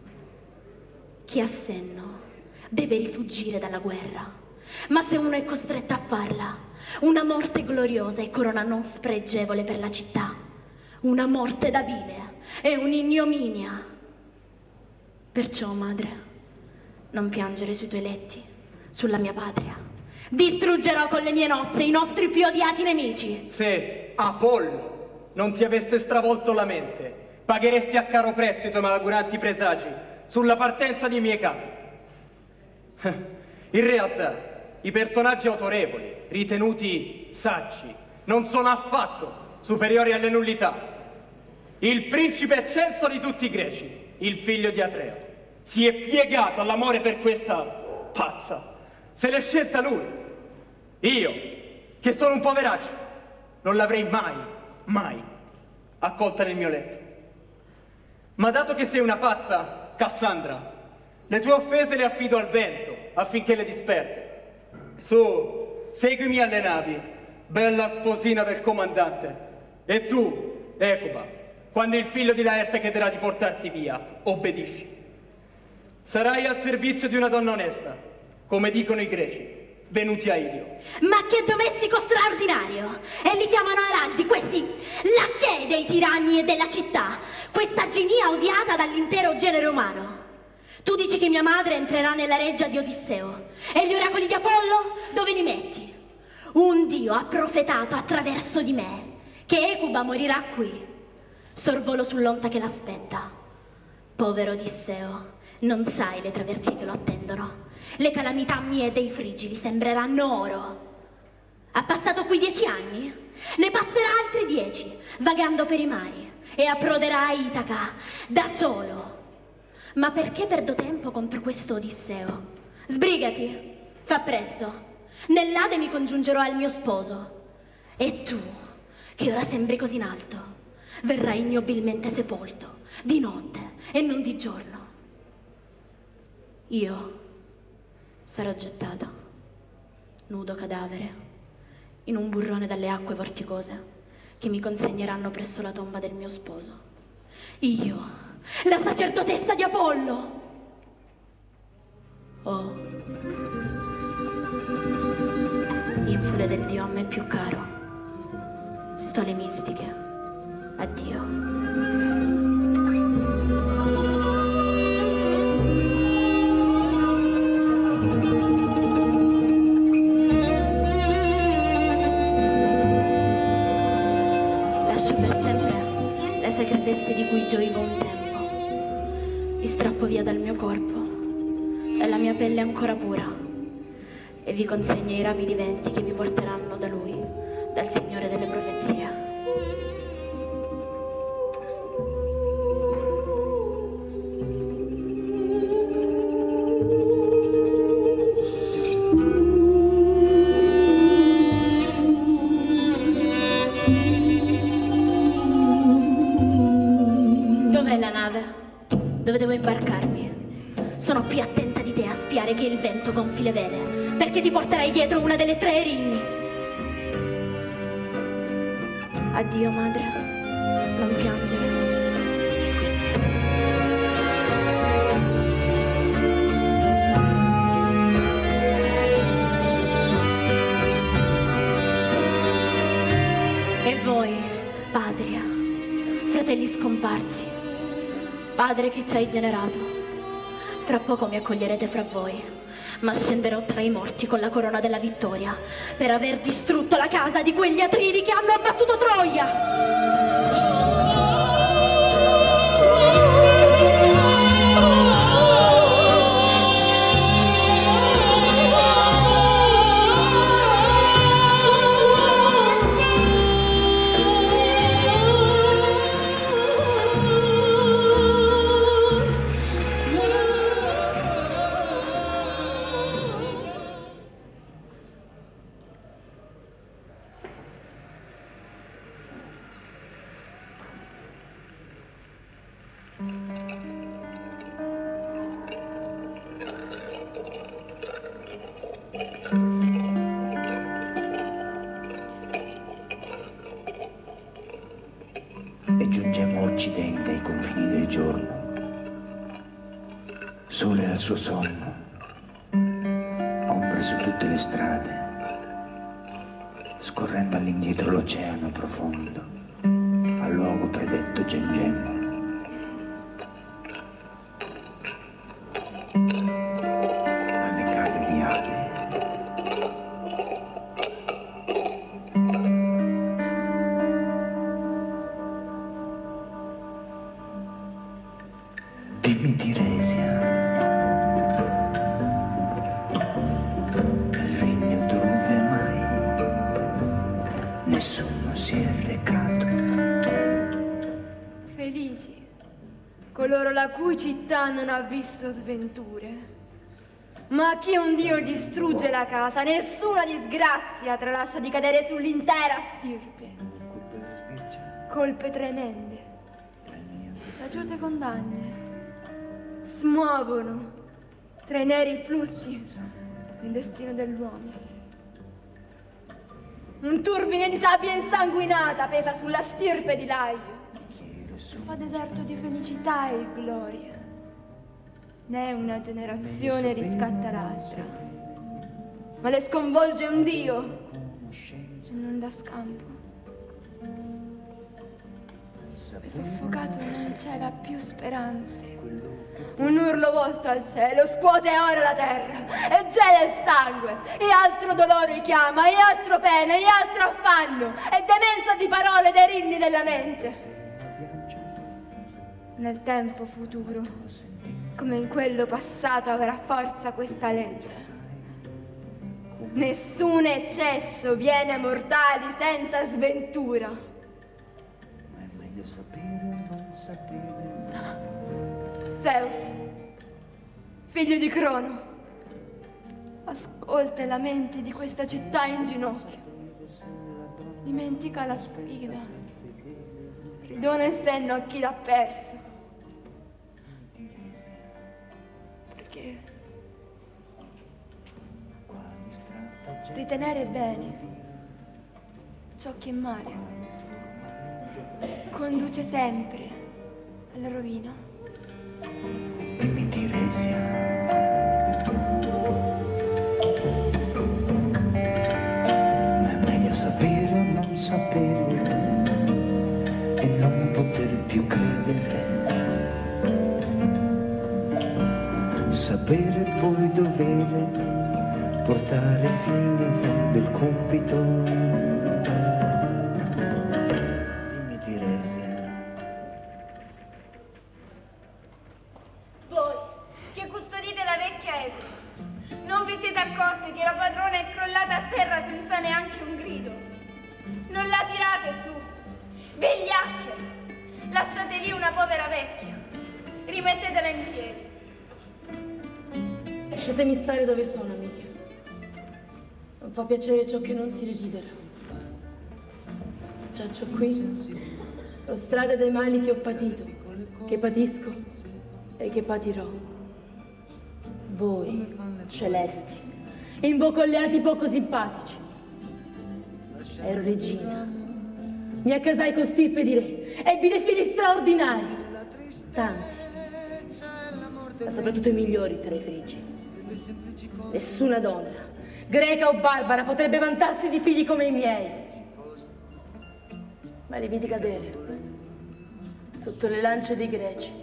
Chi ha senno deve rifuggire dalla guerra, ma se uno è costretto a farla, una morte gloriosa e corona non spregevole per la città, una morte da vile e un'ignominia. Perciò, madre, non piangere sui tuoi letti, sulla mia patria. Distruggerò con le mie nozze i nostri più odiati nemici. Se Apollo non ti avesse stravolto la mente, pagheresti a caro prezzo i tuoi malauguranti presagi sulla partenza dei miei capi. In realtà, i personaggi autorevoli, ritenuti saggi, non sono affatto superiori alle nullità. Il principe eccelso di tutti i greci, il figlio di Atreo, si è piegato all'amore per questa pazza. Se l'è scelta lui. Io, che sono un poveraccio, non l'avrei mai accolta nel mio letto. Ma dato che sei una pazza, Cassandra, le tue offese le affido al vento affinché le disperde. Su, seguimi alle navi, bella sposina del comandante. E tu, Ecuba, quando il figlio di Laerte chiederà di portarti via, obbedisci. Sarai al servizio di una donna onesta, come dicono i greci, venuti a Ilio. Ma che domestico straordinario! E li chiamano araldi, questi lacchè dei tiranni e della città, questa genia odiata dall'intero genere umano. Tu dici che mia madre entrerà nella reggia di Odisseo, e gli oracoli di Apollo dove li metti? Un dio ha profetato attraverso di me che Ecuba morirà qui. Sorvolo sull'onta che l'aspetta. Povero Odisseo, non sai le traversie che lo attendono. Le calamità mie dei Frigi gli sembreranno oro. Ha passato qui 10 anni, ne passerà altri 10, vagando per i mari, e approderà a Itaca, da solo. Ma perché perdo tempo contro questo Odisseo? Sbrigati, fa presto. Nell'Ade mi congiungerò al mio sposo. E tu, che ora sembri così in alto, verrai ignobilmente sepolto, di notte e non di giorno. Io sarò gettata, nudo cadavere, in un burrone dalle acque vorticose che mi consegneranno presso la tomba del mio sposo. Io, la sacerdotessa di Apollo! Oh, infule del dio a me più caro, stole mistiche, addio. Sacre feste di cui gioivo un tempo, vi strappo via dal mio corpo, dalla mia pelle ancora pura, e vi consegno i rapidi venti che vi porteranno da lui, dal Signore delle profezie. Dove devo imbarcarmi? Sono più attenta di te a spiare che il vento gonfi le vele, perché ti porterai dietro una delle 3 Erinni. Addio, madre, non piangere. E voi, patria, fratelli scomparsi, Padre che ci hai generato, fra poco mi accoglierete fra voi, ma scenderò tra i morti con la corona della vittoria per aver distrutto la casa di quegli Atridi che hanno abbattuto Troia. E giungemmo a occidente ai confini del giorno. Sole al suo sonno, ombre su tutte le strade, scorrendo all'indietro l'oceano profondo, al luogo predetto giungemmo. Alle case di Ade. Dimmi Tiresia, il regno dove mai nessuno si è recato. Felici coloro la cui città non ha visto sventure. Ma a chi un dio distrugge la casa, nessuna disgrazia tralascia di cadere sull'intera stirpe. Colpe tremende, saggiute condanne, smuovono tra i neri flussi il destino dell'uomo. Un turbine di sabbia insanguinata pesa sulla stirpe di Laio, fa deserto di felicità e gloria. Né una generazione riscatta l'altra, ma le sconvolge un dio e non dà scampo. e soffocato non c'era più speranze. Un urlo volto al cielo scuote ora la terra e gela il sangue, e altro dolore chiama, e altro pena, e altro affanno, e demenza di parole dei rinni della mente. Nel tempo futuro, come in quello passato, avrà forza questa legge. Nessun eccesso viene a mortali senza sventura. Ma è meglio sapere o non sapere. Zeus, figlio di Crono, ascolta e lamenti di questa città in ginocchio. Dimentica la sfida, ridona il senno a chi l'ha perso. Perché ritenere bene ciò che è male conduce sempre alla rovina. Dimmi Tiresia, ma è meglio sapere o non sapere e non poter più credere. Sapere e poi dovere portare fino in fondo il compito. Che la padrona è crollata a terra senza neanche un grido. Non la tirate su, vigliacche! Lasciate lì una povera vecchia. Rimettetela in piedi. Lasciatemi stare dove sono, amiche. Non fa piacere ciò che non si desidera. Giaccio qui, prostrata dai mali che ho patito, che patisco e che patirò. Voi, celesti, invoco alleati poco simpatici. Ero regina, mi accasai con stirpe di re, ebbi dei figli straordinari, tanti, ma soprattutto i migliori tra i frigi. Nessuna donna, greca o barbara, potrebbe vantarsi di figli come i miei, ma li vidi cadere sotto le lance dei greci.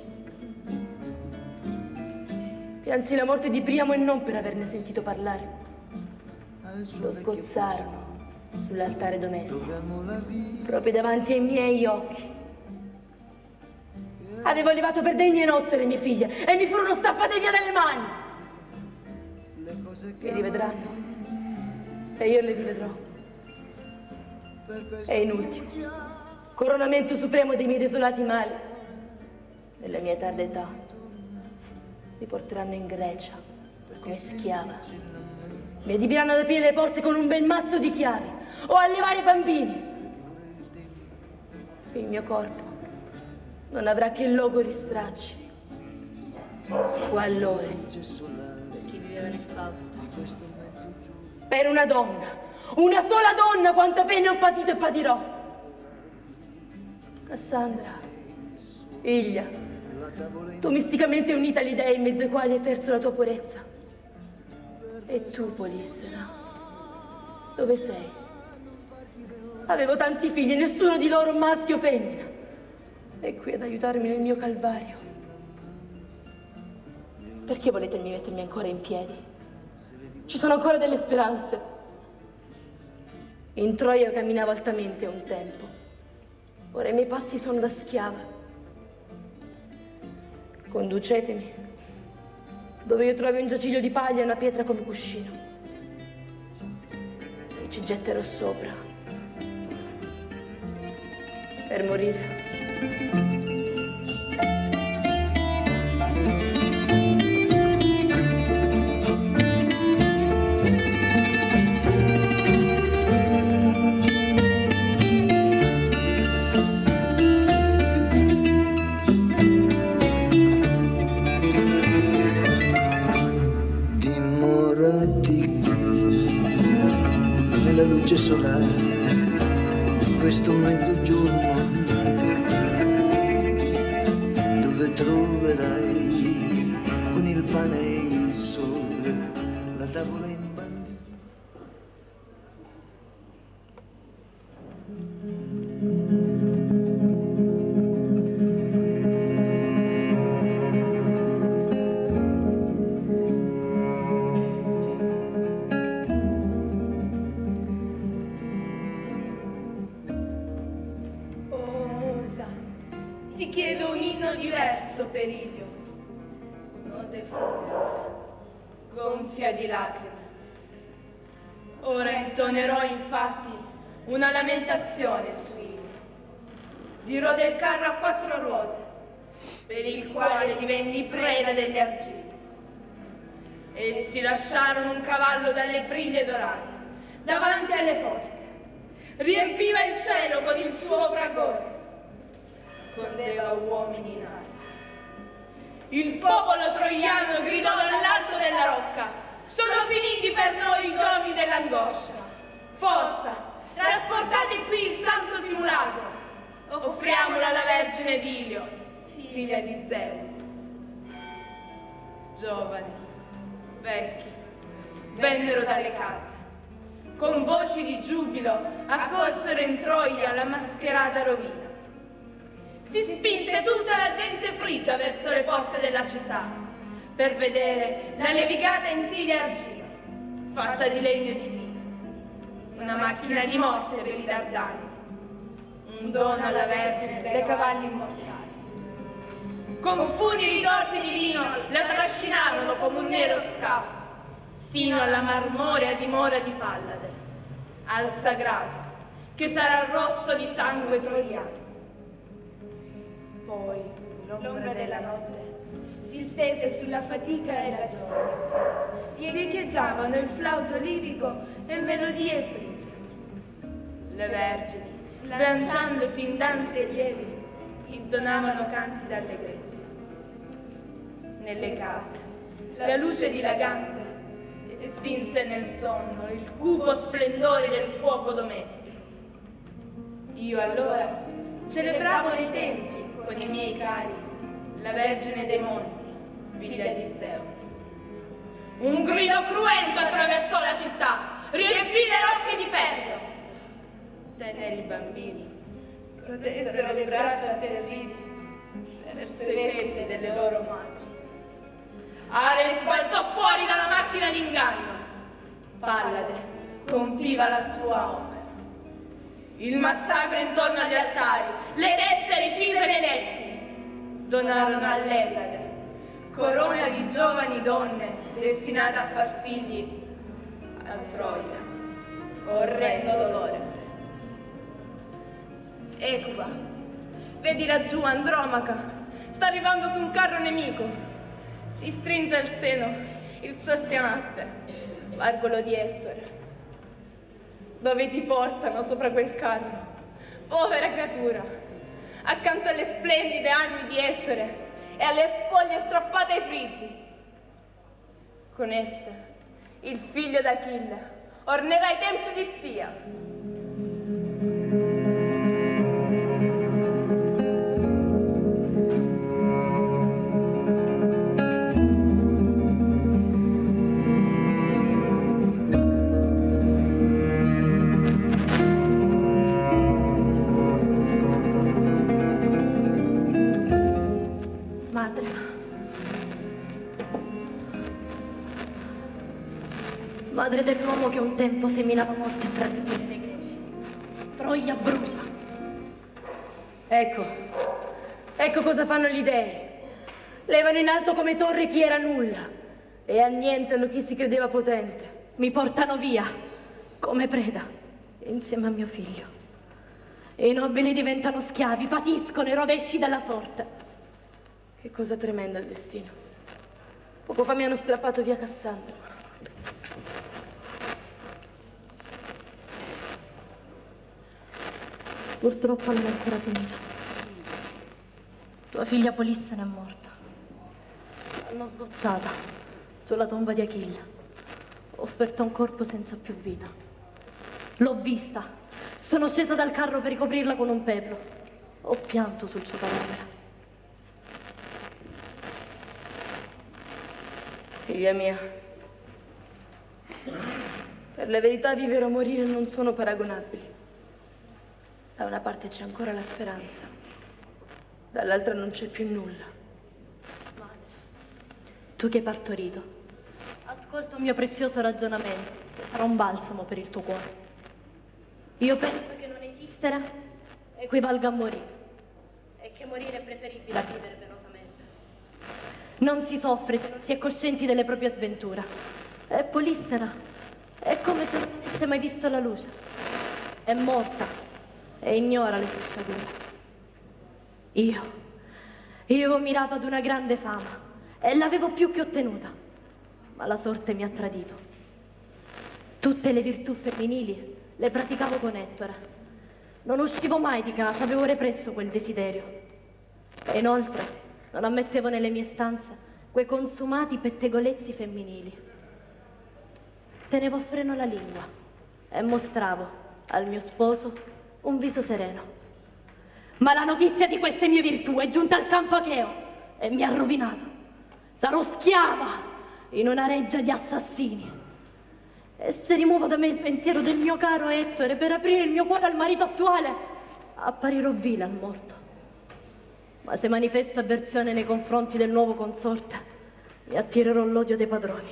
Piansi la morte di Priamo e non per averne sentito parlare. Lo sgozzarono sull'altare domestico, proprio davanti ai miei occhi. Avevo allevato per degne nozze le mie figlie e mi furono strappate via dalle mani. Mi rivedranno e io le rivedrò. E in ultimo, coronamento supremo dei miei desolati mali, nella mia tarda età, mi porteranno in Grecia come schiava. Mi adibiranno ad aprire le porte con un bel mazzo di chiavi o a levare i bambini. Il mio corpo non avrà che logori stracci, squallore per chi viveva nel Fausto. Per una donna, una sola donna, quanta pena ho patito e patirò. Cassandra, figlia, tu misticamente unita agli dei in mezzo ai quali hai perso la tua purezza. E tu, Polissena, dove sei? Avevo tanti figli, nessuno di loro maschio o femmina. E qui ad aiutarmi nel mio calvario. Perché volete mettermi ancora in piedi? Ci sono ancora delle speranze. In Troia camminavo altamente un tempo. Ora i miei passi sono da schiava. Conducetemi dove io trovi un giaciglio di paglia e una pietra come cuscino. E ci getterò sopra per morire. La luce solare di questo mezzogiorno, dove troverai con il pane e il sole la tavola in bandina. ti chiedo un inno diverso, Perilio. Notte funebre, gonfia di lacrime. Ora intonerò infatti una lamentazione su Io. Dirò del carro a 4 ruote, per il quale divenni preda degli argini. Essi lasciarono un cavallo dalle briglie dorate davanti alle porte. Riempiva il cielo con il suo fragore. Scondeva uomini in aria. Il popolo troiano gridò dall'alto della rocca: sono finiti per noi i giorni dell'angoscia. Forza, trasportate qui il santo simulacro. Offriamolo alla Vergine d'Ilio, figlia di Zeus. Giovani, vecchi, vennero dalle case. Con voci di giubilo accolsero in Troia la mascherata rovina. Si spinse tutta la gente frigia verso le porte della città per vedere la levigata insidia argina, fatta di legno divino, una macchina di morte per i Dardani, un dono alla Vergine dei cavalli immortali. Con funi ritorti di vino la trascinarono come un nero scafo sino alla marmorea dimora di Pallade, al sagrato, che sarà rosso di sangue troiano. Poi l'ombra della notte si stese sulla fatica e la gioia. Riecheggiavano il flauto livico e melodie frigie. Le vergini, slanciandosi in danze lievi, intonavano canti d'allegrezza. Nelle case, la luce dilagante estinse nel sonno il cupo splendore del fuoco domestico. Io allora celebravo nei templi con i miei cari la Vergine dei Monti, figlia di Zeus. Un grido cruento attraversò la città, riempì le rocche di perlo. Teneri bambini protesero le braccia atterriti verso i pepi delle loro madri. Ares balzò fuori dalla macchina d'inganno. Pallade compiva la sua opera. Il massacro intorno agli altari, le teste recise nei letti, donarono all'Ellade corona di giovani donne destinate a far figli a Troia. Orrendo odore. Ecuba, vedi laggiù Andromaca, sta arrivando su un carro nemico. Si stringe al seno il suo stiamante, Vargolo di Ettore. Dove ti portano sopra quel carro, povera creatura, accanto alle splendide armi di Ettore e alle spoglie strappate ai frigi. Con esse il figlio d'Achille ornerà i templi di Stia. Madre dell'uomo che un tempo seminava morte fra le file dei greci. Troia brucia. Ecco cosa fanno gli dei. Levano in alto come torre chi era nulla e annientano chi si credeva potente. Mi portano via come preda insieme a mio figlio. E i nobili diventano schiavi, patiscono i rovesci della sorte. Che cosa tremenda il destino. Poco fa mi hanno strappato via Cassandra. Purtroppo non è ancora finita. Tua figlia Polissena è morta. L'hanno sgozzata sulla tomba di Achille. Offerta un corpo senza più vita. L'ho vista. Sono scesa dal carro per ricoprirla con un peplo. Ho pianto sul suo cadavere. Figlia mia, per la verità vivere o morire non sono paragonabili. Da una parte c'è ancora la speranza, dall'altra non c'è più nulla. Madre, tu che hai partorito, ascolta un mio prezioso ragionamento, che sarà un balsamo per il tuo cuore. Io penso che non esistere equivalga a morire. e che morire è preferibile a vivere penosamente. Non si soffre se non si è coscienti delle proprie sventure. È Polissena, è come se non avesse mai visto la luce. È morta e ignora le sue sciagure. Io avevo mirato ad una grande fama e l'avevo più che ottenuta, ma la sorte mi ha tradito. Tutte le virtù femminili le praticavo con Ettore. Non uscivo mai di casa, avevo represso quel desiderio. E inoltre non ammettevo nelle mie stanze quei consumati pettegolezzi femminili. Tenevo a freno la lingua e mostravo al mio sposo un viso sereno. Ma la notizia di queste mie virtù è giunta al campo acheo e mi ha rovinato. Sarò schiava in una reggia di assassini. E se rimuovo da me il pensiero del mio caro Ettore per aprire il mio cuore al marito attuale, apparirò vile al morto. Ma se manifesto avversione nei confronti del nuovo consorte, mi attirerò l'odio dei padroni.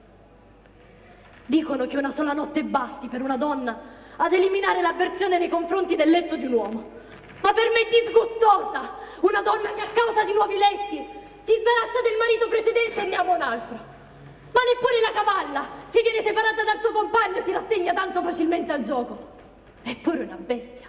Dicono che una sola notte basti per una donna ad eliminare l'avversione nei confronti del letto di un uomo. Ma per me è disgustosa una donna che a causa di nuovi letti si sbarazza del marito precedente e ne ama un altro. Ma neppure la cavalla, se viene separata dal suo compagno, si rassegna tanto facilmente al gioco. Eppure una bestia.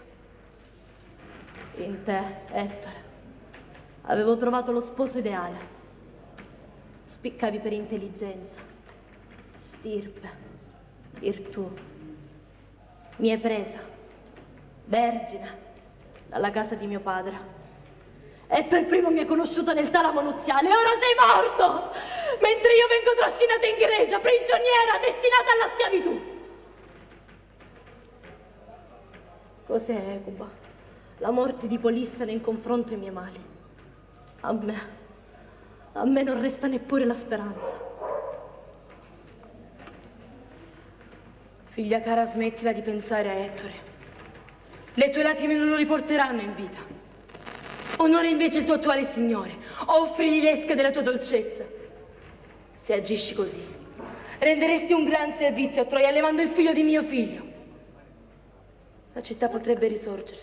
In te, Ettore, avevo trovato lo sposo ideale. Spiccavi per intelligenza, stirpe, virtù. Mi hai presa, vergine, dalla casa di mio padre. E per primo mi hai conosciuto nel talamo nuziale e ora sei morto! Mentre io vengo trascinata in Grecia, prigioniera, destinata alla schiavitù. Cos'è Ecuba? La morte di Polissena in confronto ai miei mali. A me non resta neppure la speranza. Figlia cara, smettila di pensare a Ettore. Le tue lacrime non lo riporteranno in vita. Onora invece il tuo attuale signore, offrigli l'esca della tua dolcezza. Se agisci così, renderesti un gran servizio a Troia allevando il figlio di mio figlio. La città potrebbe risorgere.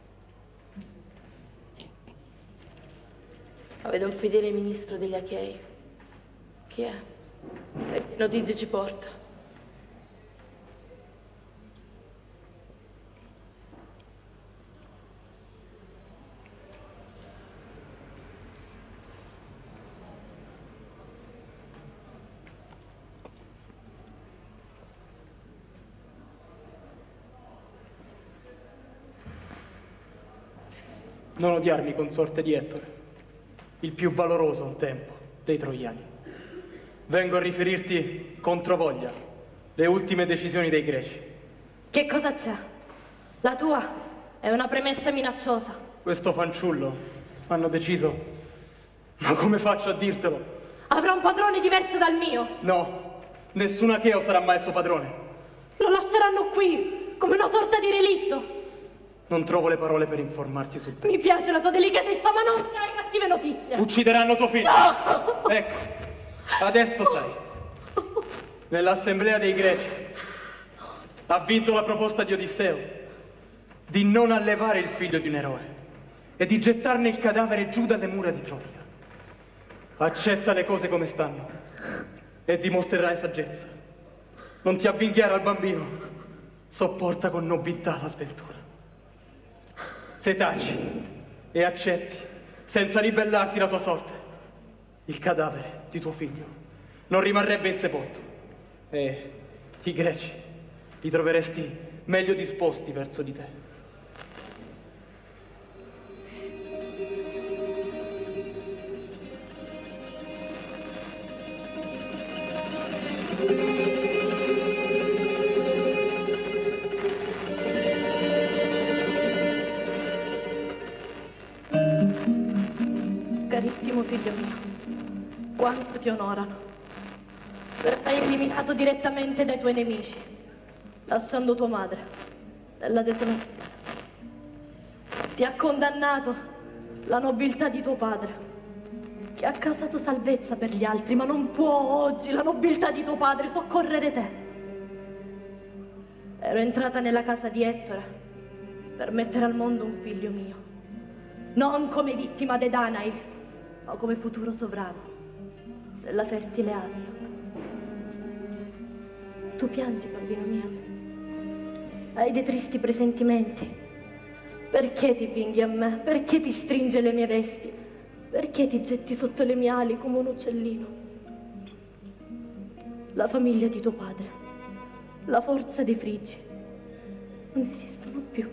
Ma vedo un fedele ministro degli Achei. Chi è? Che notizie ci porta? Non odiarmi, consorte di Ettore, il più valoroso un tempo dei troiani. Vengo a riferirti controvoglia le ultime decisioni dei greci. Che cosa c'è? La tua è una premessa minacciosa. Questo fanciullo hanno deciso, ma come faccio a dirtelo? Avrà un padrone diverso dal mio. No, nessun acheo sarà mai il suo padrone. Lo lasceranno qui, come una sorta di relitto. Non trovo le parole per informarti sul petto. Mi piace la tua delicatezza, ma non sai cattive notizie. Uccideranno tuo figlio. No! Ecco, adesso sai. Nell'assemblea dei greci ha vinto la proposta di Odisseo di non allevare il figlio di un eroe e di gettarne il cadavere giù dalle mura di Troia. Accetta le cose come stanno e dimostrerai saggezza. Non ti avvinghiare al bambino, sopporta con nobiltà la sventura. Se taci e accetti, senza ribellarti la tua sorte, il cadavere di tuo figlio non rimarrebbe insepolto e i greci li troveresti meglio disposti verso di te. Carissimo figlio mio, quanto ti onorano. Verrai eliminato direttamente dai tuoi nemici, lasciando tua madre nella desolazione. Ti ha condannato la nobiltà di tuo padre, che ha causato salvezza per gli altri, ma non può oggi la nobiltà di tuo padre soccorrere te. Ero entrata nella casa di Ettore per mettere al mondo un figlio mio. non come vittima dei Danai, ma come futuro sovrano della fertile Asia. Tu piangi, bambino mio? Hai dei tristi presentimenti? Perché ti pinghi a me? Perché ti stringe le mie vesti? Perché ti getti sotto le mie ali come un uccellino? La famiglia di tuo padre, la forza dei Frigi, non esistono più.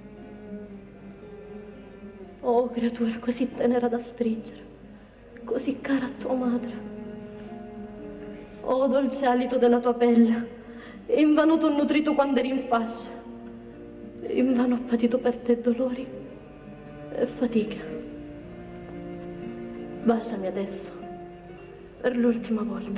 Oh, creatura così tenera da stringere, così cara a tua madre. Oh, dolce alito della tua pelle, invano t'ho nutrito quando eri in fascia, invano ho patito per te dolori e fatiche. Baciami adesso, per l'ultima volta.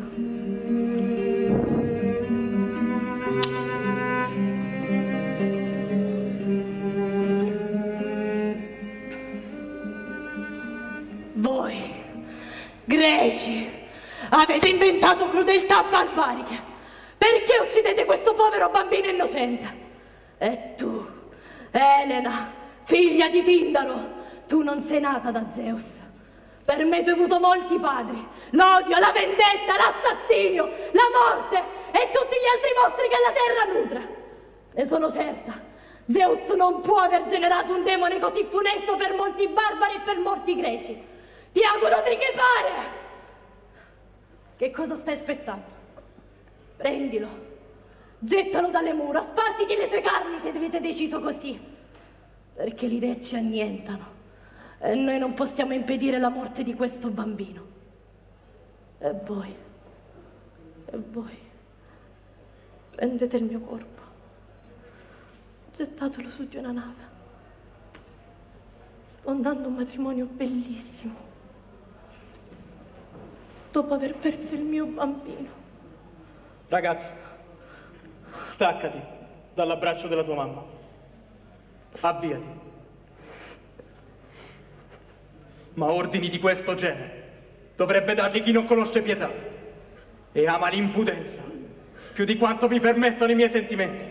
Voi, greci, avete inventato crudeltà barbariche. Perché uccidete questo povero bambino innocente? E tu, Elena, figlia di Tindaro, tu non sei nata da Zeus. Per me tu hai avuto molti padri. L'odio, la vendetta, l'assassinio, la morte e tutti gli altri mostri che la terra nutre. E sono certa, Zeus non può aver generato un demone così funesto per molti barbari e per molti greci. Ti auguro di che pare. Che cosa stai aspettando? Prendilo, gettalo dalle mura, spartiti le sue carni se avete deciso così. Perché le idee ci annientano e noi non possiamo impedire la morte di questo bambino. E voi, prendete il mio corpo, gettatelo su di una nave. Sto andando a un matrimonio bellissimo, dopo aver perso il mio bambino. Ragazzo, staccati dall'abbraccio della tua mamma. Avviati. Ma ordini di questo genere dovrebbe darli chi non conosce pietà e ama l'impudenza più di quanto mi permettono i miei sentimenti.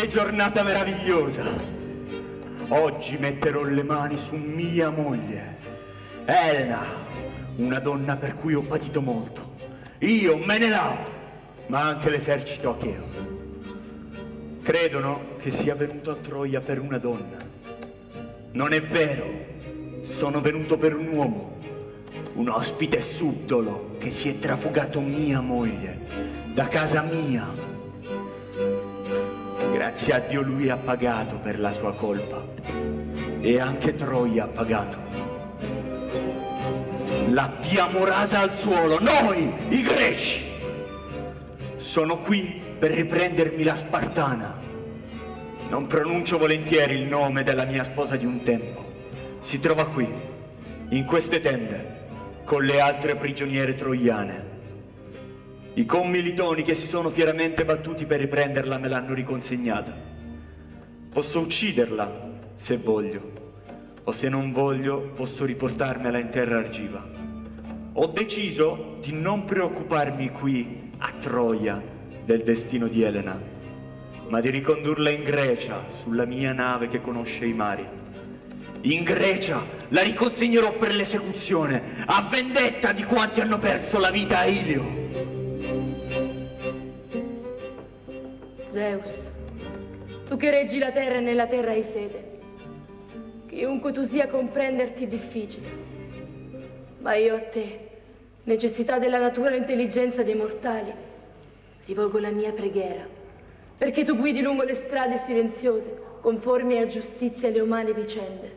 giornata meravigliosa! Oggi metterò le mani su mia moglie, Elena, una donna per cui ho patito molto. Io, Menelao, ma anche l'esercito acheo. Credono che sia venuto a Troia per una donna. Non è vero, sono venuto per un uomo, un ospite subdolo che si è trafugato mia moglie da casa mia. Grazie a Dio lui ha pagato per la sua colpa e anche Troia ha pagato. L'abbiamo rasa al suolo, noi, i greci. Sono qui per riprendermi la Spartana. Non pronuncio volentieri il nome della mia sposa di un tempo. Si trova qui, in queste tende, con le altre prigioniere troiane. I commilitoni che si sono fieramente battuti per riprenderla me l'hanno riconsegnata. Posso ucciderla, se voglio, o se non voglio posso riportarmela in terra argiva. Ho deciso di non preoccuparmi qui, a Troia, del destino di Elena, ma di ricondurla in Grecia, sulla mia nave che conosce i mari. In Grecia la riconsegnerò per l'esecuzione, a vendetta di quanti hanno perso la vita a Ilio. Zeus, tu che reggi la terra e nella terra hai sede, chiunque tu sia comprenderti è difficile, ma io a te, necessità della natura e intelligenza dei mortali, rivolgo la mia preghiera, perché tu guidi lungo le strade silenziose, conformi a giustizia alle umane vicende.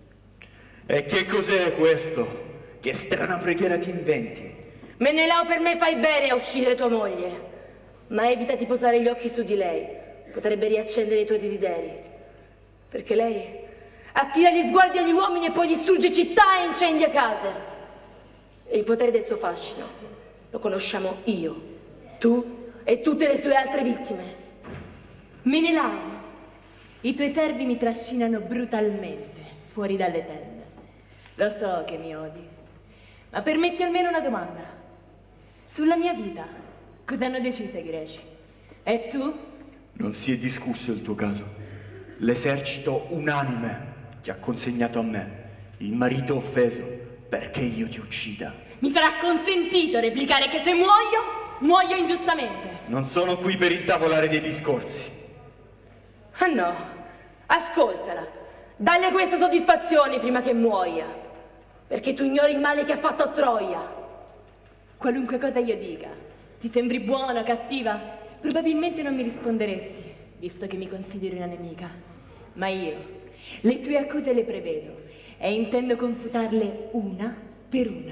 E che cos'è questo? Che strana preghiera ti inventi? Menelao, per me fai bene a uccidere tua moglie, ma evita di posare gli occhi su di lei, potrebbe riaccendere i tuoi desideri, perché lei attira gli sguardi agli uomini e poi distrugge città e incendia case. E il potere del suo fascino lo conosciamo io, tu e tutte le sue altre vittime. Menelao, i tuoi servi mi trascinano brutalmente fuori dalle tende. Lo so che mi odi, ma permetti almeno una domanda. Sulla mia vita, cosa hanno deciso i greci? E tu? Non si è discusso il tuo caso. L'esercito unanime ti ha consegnato a me, il marito offeso, perché io ti uccida. Mi sarà consentito replicare che se muoio ingiustamente. Non sono qui per intavolare dei discorsi. Ah no, ascoltala, dagli questa soddisfazione prima che muoia, perché tu ignori il male che ha fatto a Troia. Qualunque cosa io dica, ti sembri buona o cattiva, probabilmente non mi risponderesti, visto che mi consideri una nemica. Ma io le tue accuse le prevedo e intendo confutarle una per una.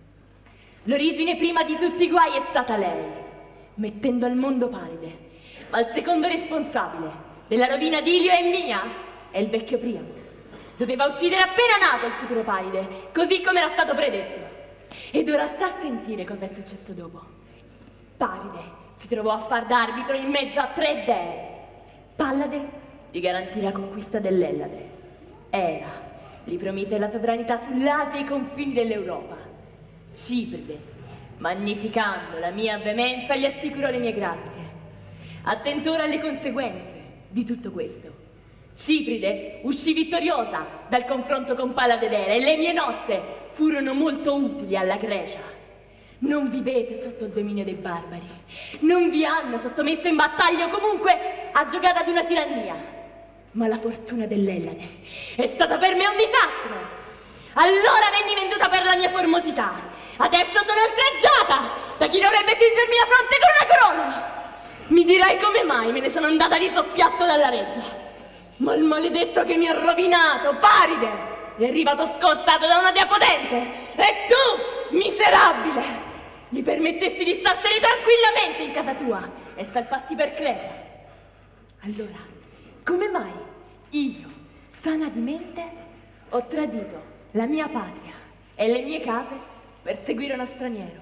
L'origine prima di tutti i guai è stata lei, mettendo al mondo Paride, ma il secondo responsabile della rovina di Ilio e mia è il vecchio Priamo. Doveva uccidere appena nato il futuro Paride, così come era stato predetto. Ed ora sta a sentire cosa è successo dopo. Paride si trovò a far d'arbitro in mezzo a 3 dei. Pallade gli garantì la conquista dell'Ellade. Era gli promise la sovranità sull'Asia e i confini dell'Europa. Cipride, magnificando la mia veemenza, gli assicurò le mie grazie. Attento ora alle conseguenze di tutto questo. Cipride uscì vittoriosa dal confronto con Paladedera e le mie nozze furono molto utili alla Grecia. Non vivete sotto il dominio dei barbari, non vi hanno sottomesso in battaglia o comunque a giocare ad una tirannia. Ma la fortuna dell'Ellade è stata per me un disastro. Allora venni venduta per la mia formosità. Adesso sono oltraggiata da chi dovrebbe cingermi la fronte con una corona. Mi dirai come mai me ne sono andata di soppiatto dalla reggia. Ma il maledetto che mi ha rovinato, Paride, è arrivato scortato da una dea potente. E tu, miserabile, gli permettesti di starsene tranquillamente in casa tua e salpasti per Creta. Allora, come mai io, sana di mente, ho tradito la mia patria e le mie case per seguire uno straniero?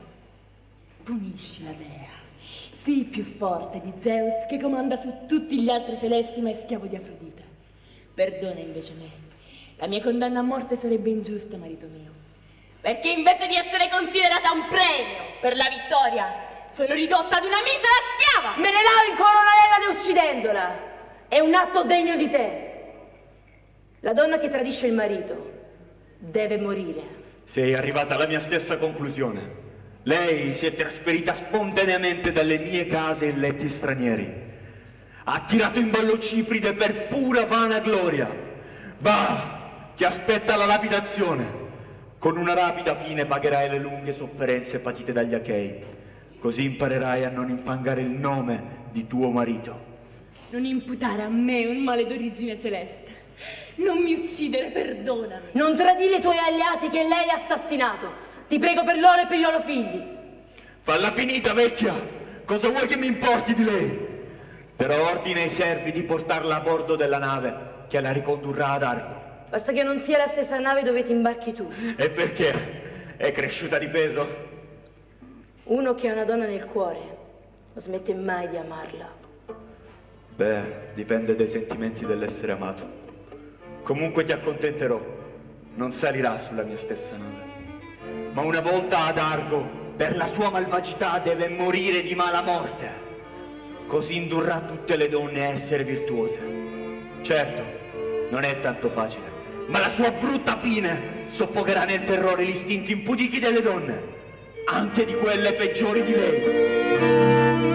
Punisci la dea, sii più forte di Zeus che comanda su tutti gli altri celesti ma è schiavo di Afrodite. Perdona invece me, la mia condanna a morte sarebbe ingiusta, marito mio, perché invece di essere considerata un premio per la vittoria, sono ridotta ad una misera schiava. Menelao incorona l'Ellade uccidendola. È un atto degno di te. La donna che tradisce il marito deve morire. Sei arrivata alla mia stessa conclusione. Lei si è trasferita spontaneamente dalle mie case in letti stranieri. Ha tirato in ballo Cipride per pura vanagloria. Va, ti aspetta la lapidazione. Con una rapida fine pagherai le lunghe sofferenze patite dagli Achei. Così imparerai a non infangare il nome di tuo marito. Non imputare a me un male d'origine celeste. Non mi uccidere, perdonami. Non tradire i tuoi alleati che lei ha assassinato. Ti prego per loro e per i loro figli. Falla finita, vecchia! Cosa vuoi che mi importi di lei? Però ordina ai servi di portarla a bordo della nave che la ricondurrà ad Argo. Basta che non sia la stessa nave dove ti imbarchi tu. E perché? È cresciuta di peso? Uno che ha una donna nel cuore non smette mai di amarla. Beh, dipende dai sentimenti dell'essere amato. Comunque ti accontenterò. Non salirà sulla mia stessa nave. Ma una volta ad Argo, per la sua malvagità deve morire di mala morte. Così indurrà tutte le donne a essere virtuose. Certo, non è tanto facile, ma la sua brutta fine soffocherà nel terrore gli istinti impudichi delle donne, anche di quelle peggiori di lei.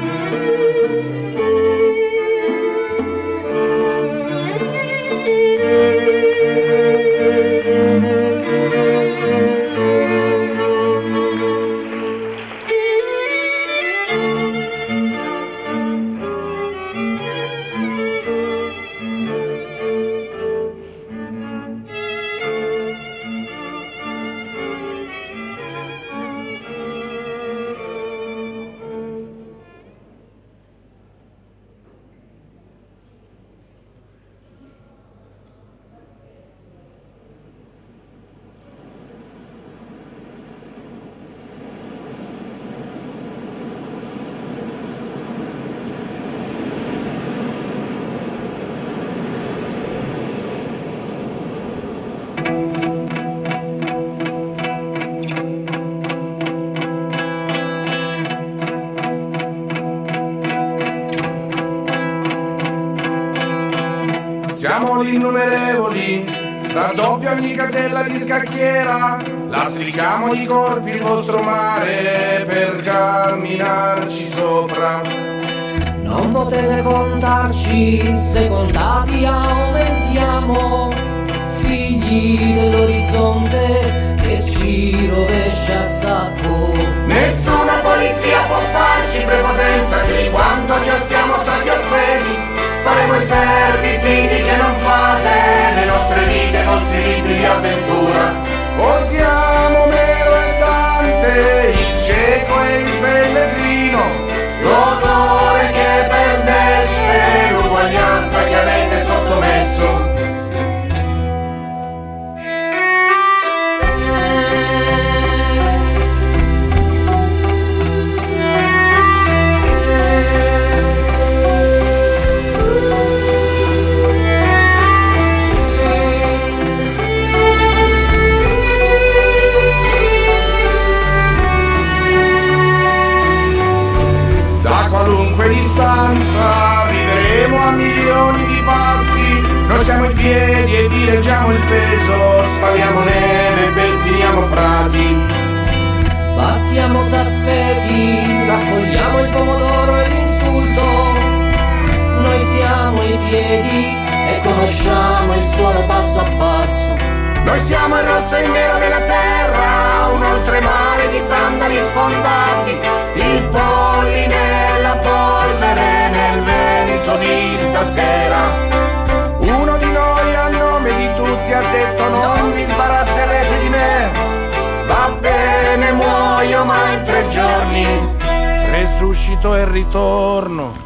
Siamo gli innumerevoli, raddoppia ogni casella di scacchiera, lastrichiamo di corpi il vostro mare per camminarci sopra. Non potete contarci, se contati aumentiamo, figli dell'orizzonte che ci rovescia a sacco. Nessuna polizia può farci prepotenza di quanto già siamo stati offesi. Faremo i servi figli che non fate, le nostre vite, i nostri libri di avventura. Portiamo Omero e Dante, il cieco e il pellegrino, l'odore che perdeste, l'uguaglianza che avete sottomesso. Qualunque distanza vivremo a milioni di passi. Noi siamo i piedi e direggiamo il peso, spaliamo neve e pettiniamo prati. Battiamo tappeti, raccogliamo il pomodoro e l'insulto. Noi siamo i piedi e conosciamo il suono passo a passo. Noi siamo il rosso e il nero della terra, un oltremare di sandali sfondati, il polline e la polvere nel vento di stasera. Uno di noi a nome di tutti ha detto non vi sbarazzerete di me. Va bene, muoio ma in 3 giorni resuscito e ritorno.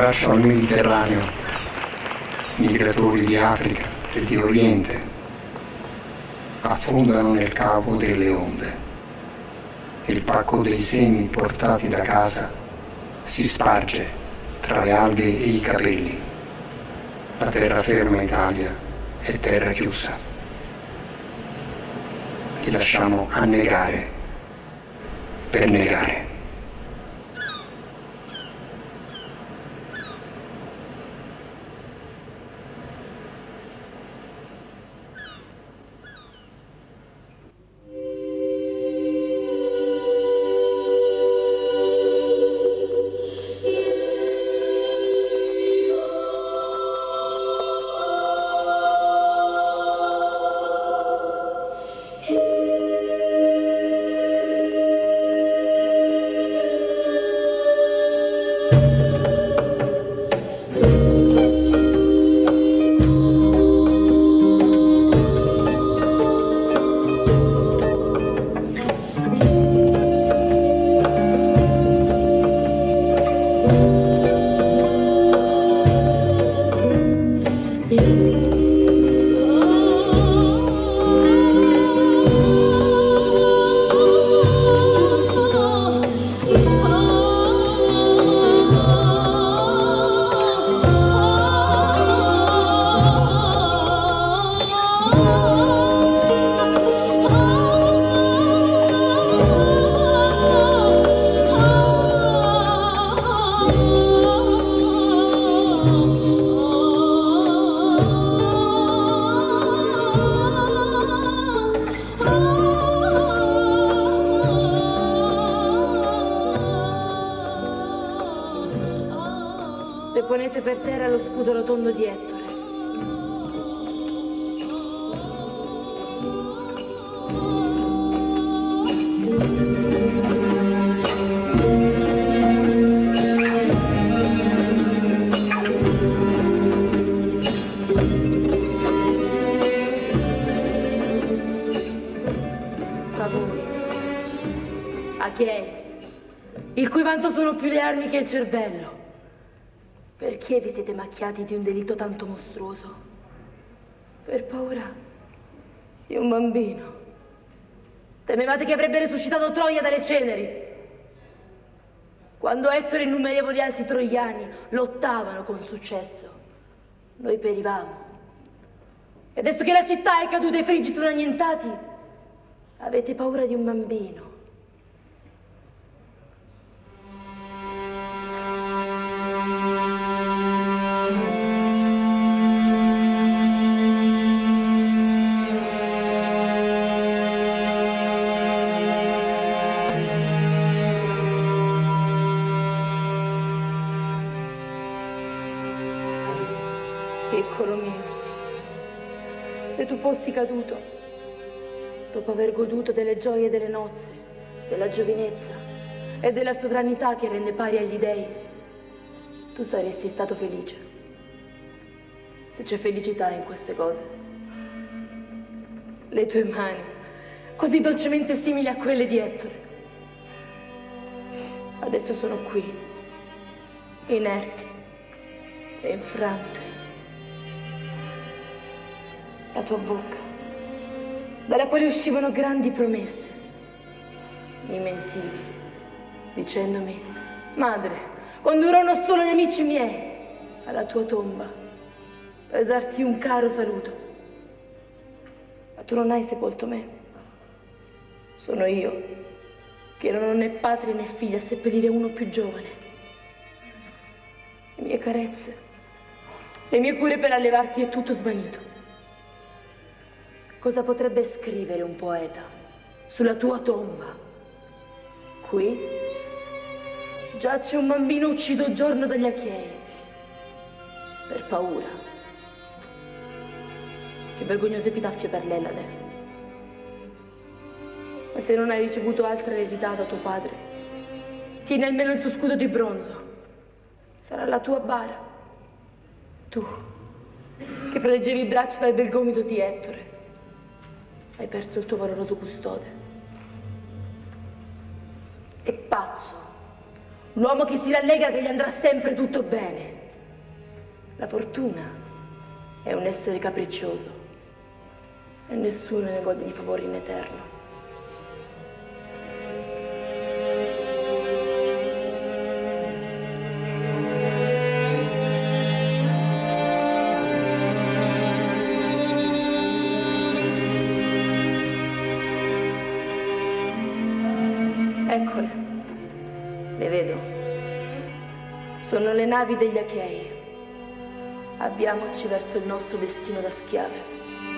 braccio al Mediterraneo, migratori di Africa e di Oriente affondano nel cavo delle onde. Il pacco dei semi portati da casa si sparge tra le alghe e i capelli. La terraferma Italia è terra chiusa. Li lasciamo annegare per negare. Deponete per terra lo scudo rotondo di Ettore. A voi, Achei, il cui vanto sono più le armi che il cervello. Perché vi siete macchiati di un delitto tanto mostruoso? Per paura di un bambino. Temevate che avrebbe risuscitato Troia dalle ceneri. Quando Ettore e innumerevoli altri troiani lottavano con successo, noi perivamo. E adesso che la città è caduta e i frigi sono annientati, avete paura di un bambino. Piccolo mio, se tu fossi caduto, dopo aver goduto delle gioie delle nozze, della giovinezza e della sovranità che rende pari agli dei, tu saresti stato felice. Se c'è felicità in queste cose. Le tue mani, così dolcemente simili a quelle di Ettore, adesso sono qui, inerti e infrante. La tua bocca, dalla quale uscivano grandi promesse. Mi mentivi, dicendomi: madre, condurrò uno stolo agli amici miei alla tua tomba per darti un caro saluto. Ma tu non hai sepolto me. Sono io, che non ho né padre né figli a seppellire uno più giovane. Le mie carezze, le mie cure per allevarti è tutto svanito. Cosa potrebbe scrivere un poeta sulla tua tomba? Qui giace un bambino ucciso il giorno dagli Achei per paura. Che vergognoso epitaffio per l'Ellade. Ma se non hai ricevuto altra eredità da tuo padre, tieni almeno il suo scudo di bronzo. Sarà la tua bara. Tu, che proteggevi il braccio dal bel gomito di Ettore, hai perso il tuo valoroso custode. È pazzo l'uomo che si rallegra che gli andrà sempre tutto bene. La fortuna è un essere capriccioso e nessuno ne gode di favori in eterno. Eccole, le vedo. Sono le navi degli Achei. Avviamoci verso il nostro destino da schiave.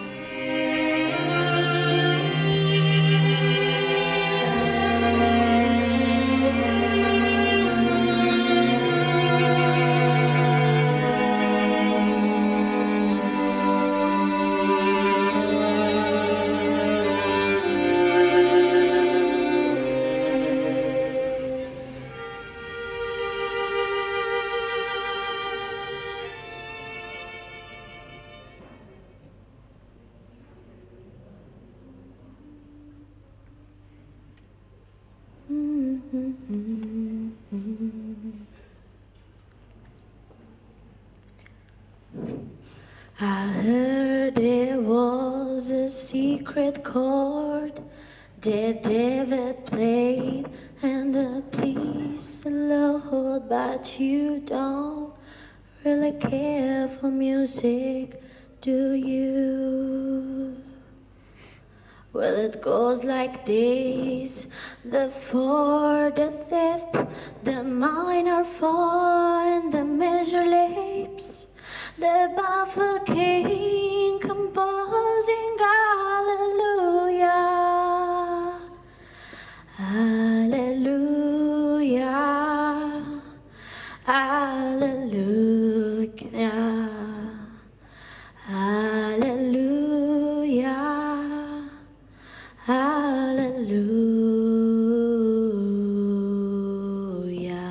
I heard there was a secret chord that David played and it pleased the Lord, but you don't really care for music, do you? Well, it goes like this: the fourth, the fifth, the minor fall, and the major lapse. The baffled king composing hallelujah, hallelujah, hallelujah, hallelujah, hallelujah.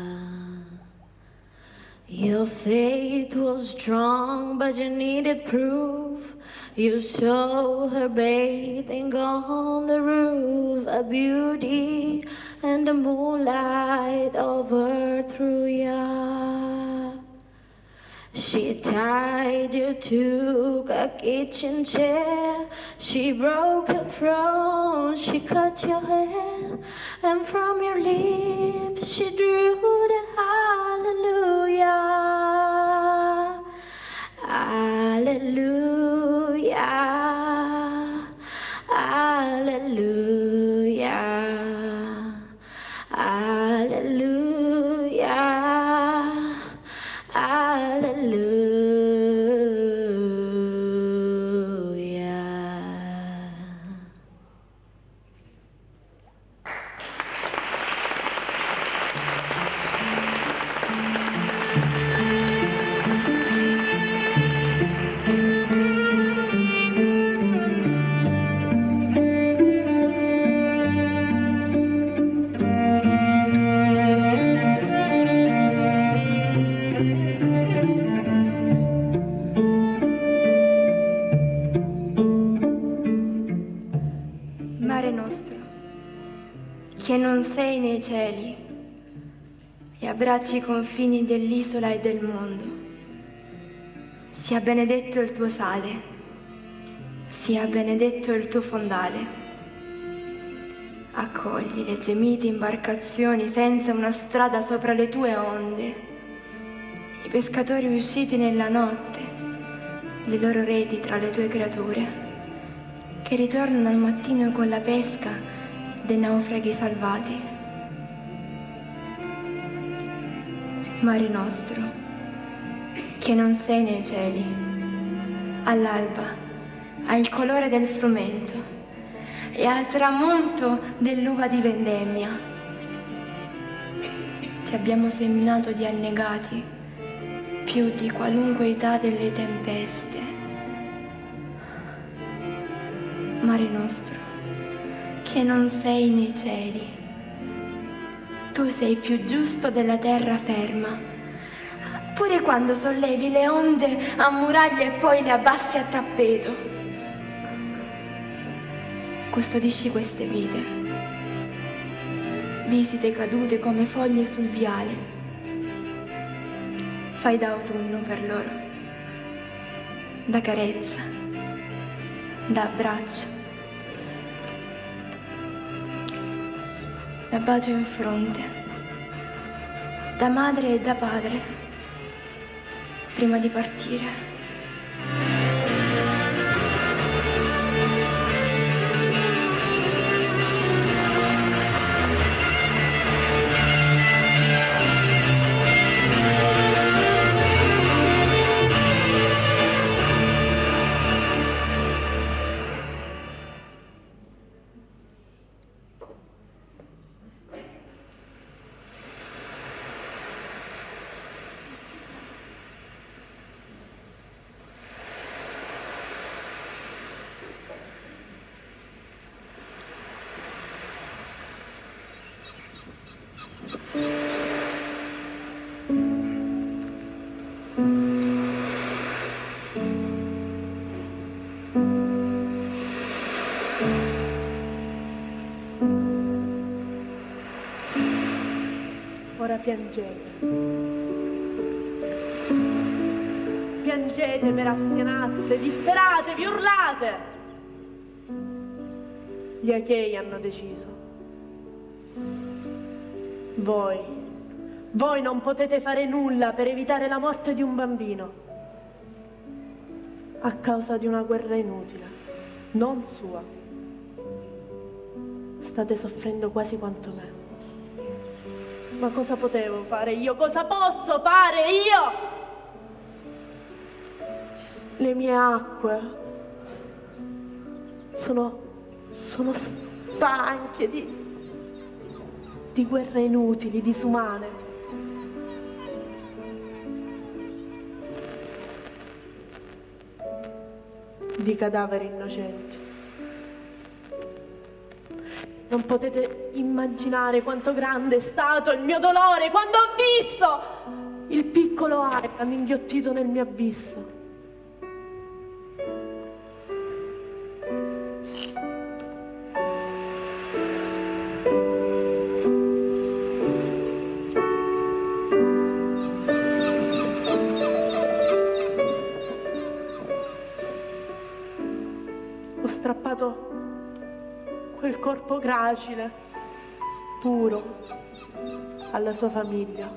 Your faith was strong, but you needed proof. You saw her bathing on the roof, a beauty and the moonlight overthrew ya. She tied you to a kitchen chair, she broke your throne, she cut your hair, and from your lips she drew the hallelujah, hallelujah, hallelujah, hallelujah, hallelujah. Mare nostro, che non sei nei cieli e abbracci i confini dell'isola e del mondo, sia benedetto il tuo sale, sia benedetto il tuo fondale. Accogli le gemite imbarcazioni senza una strada sopra le tue onde, i pescatori usciti nella notte, le loro reti tra le tue creature, che ritornano al mattino con la pesca dei naufraghi salvati. Mare nostro, che non sei nei cieli, all'alba hai il colore del frumento e al tramonto dell'uva di vendemmia. Ti abbiamo seminato di annegati più di qualunque età delle tempeste. Mare nostro, che non sei nei cieli, tu sei più giusto della terra ferma, pure quando sollevi le onde a muraglia e poi le abbassi a tappeto. Custodisci queste vite, visite cadute come foglie sul viale. Fai da autunno per loro, da carezza, da abbraccio, da bacio in fronte, da madre e da padre, prima di partire. Ora piangete. Piangete per astianate, disperate, vi urlate. Gli Achei hanno deciso. Voi non potete fare nulla per evitare la morte di un bambino a causa di una guerra inutile, non sua. State soffrendo quasi quanto me. Ma cosa potevo fare io? Cosa posso fare io? Le mie acque sono stanche di guerre inutili, disumane. Di cadaveri innocenti. Non potete immaginare quanto grande è stato il mio dolore quando ho visto il piccolo Aylan inghiottito nel mio abisso. Ho strappato quel corpo gracile, puro, alla sua famiglia.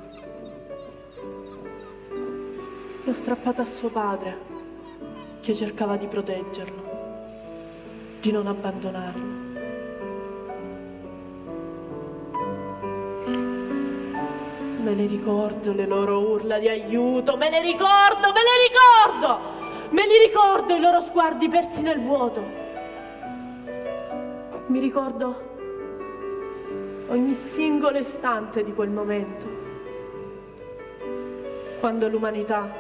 L'ho strappato a suo padre, che cercava di proteggerlo, di non abbandonarlo. Me le ricordo le loro urla di aiuto, me le ricordo, me le ricordo! Me li ricordo i loro sguardi persi nel vuoto. Mi ricordo ogni singolo istante di quel momento, quando l'umanità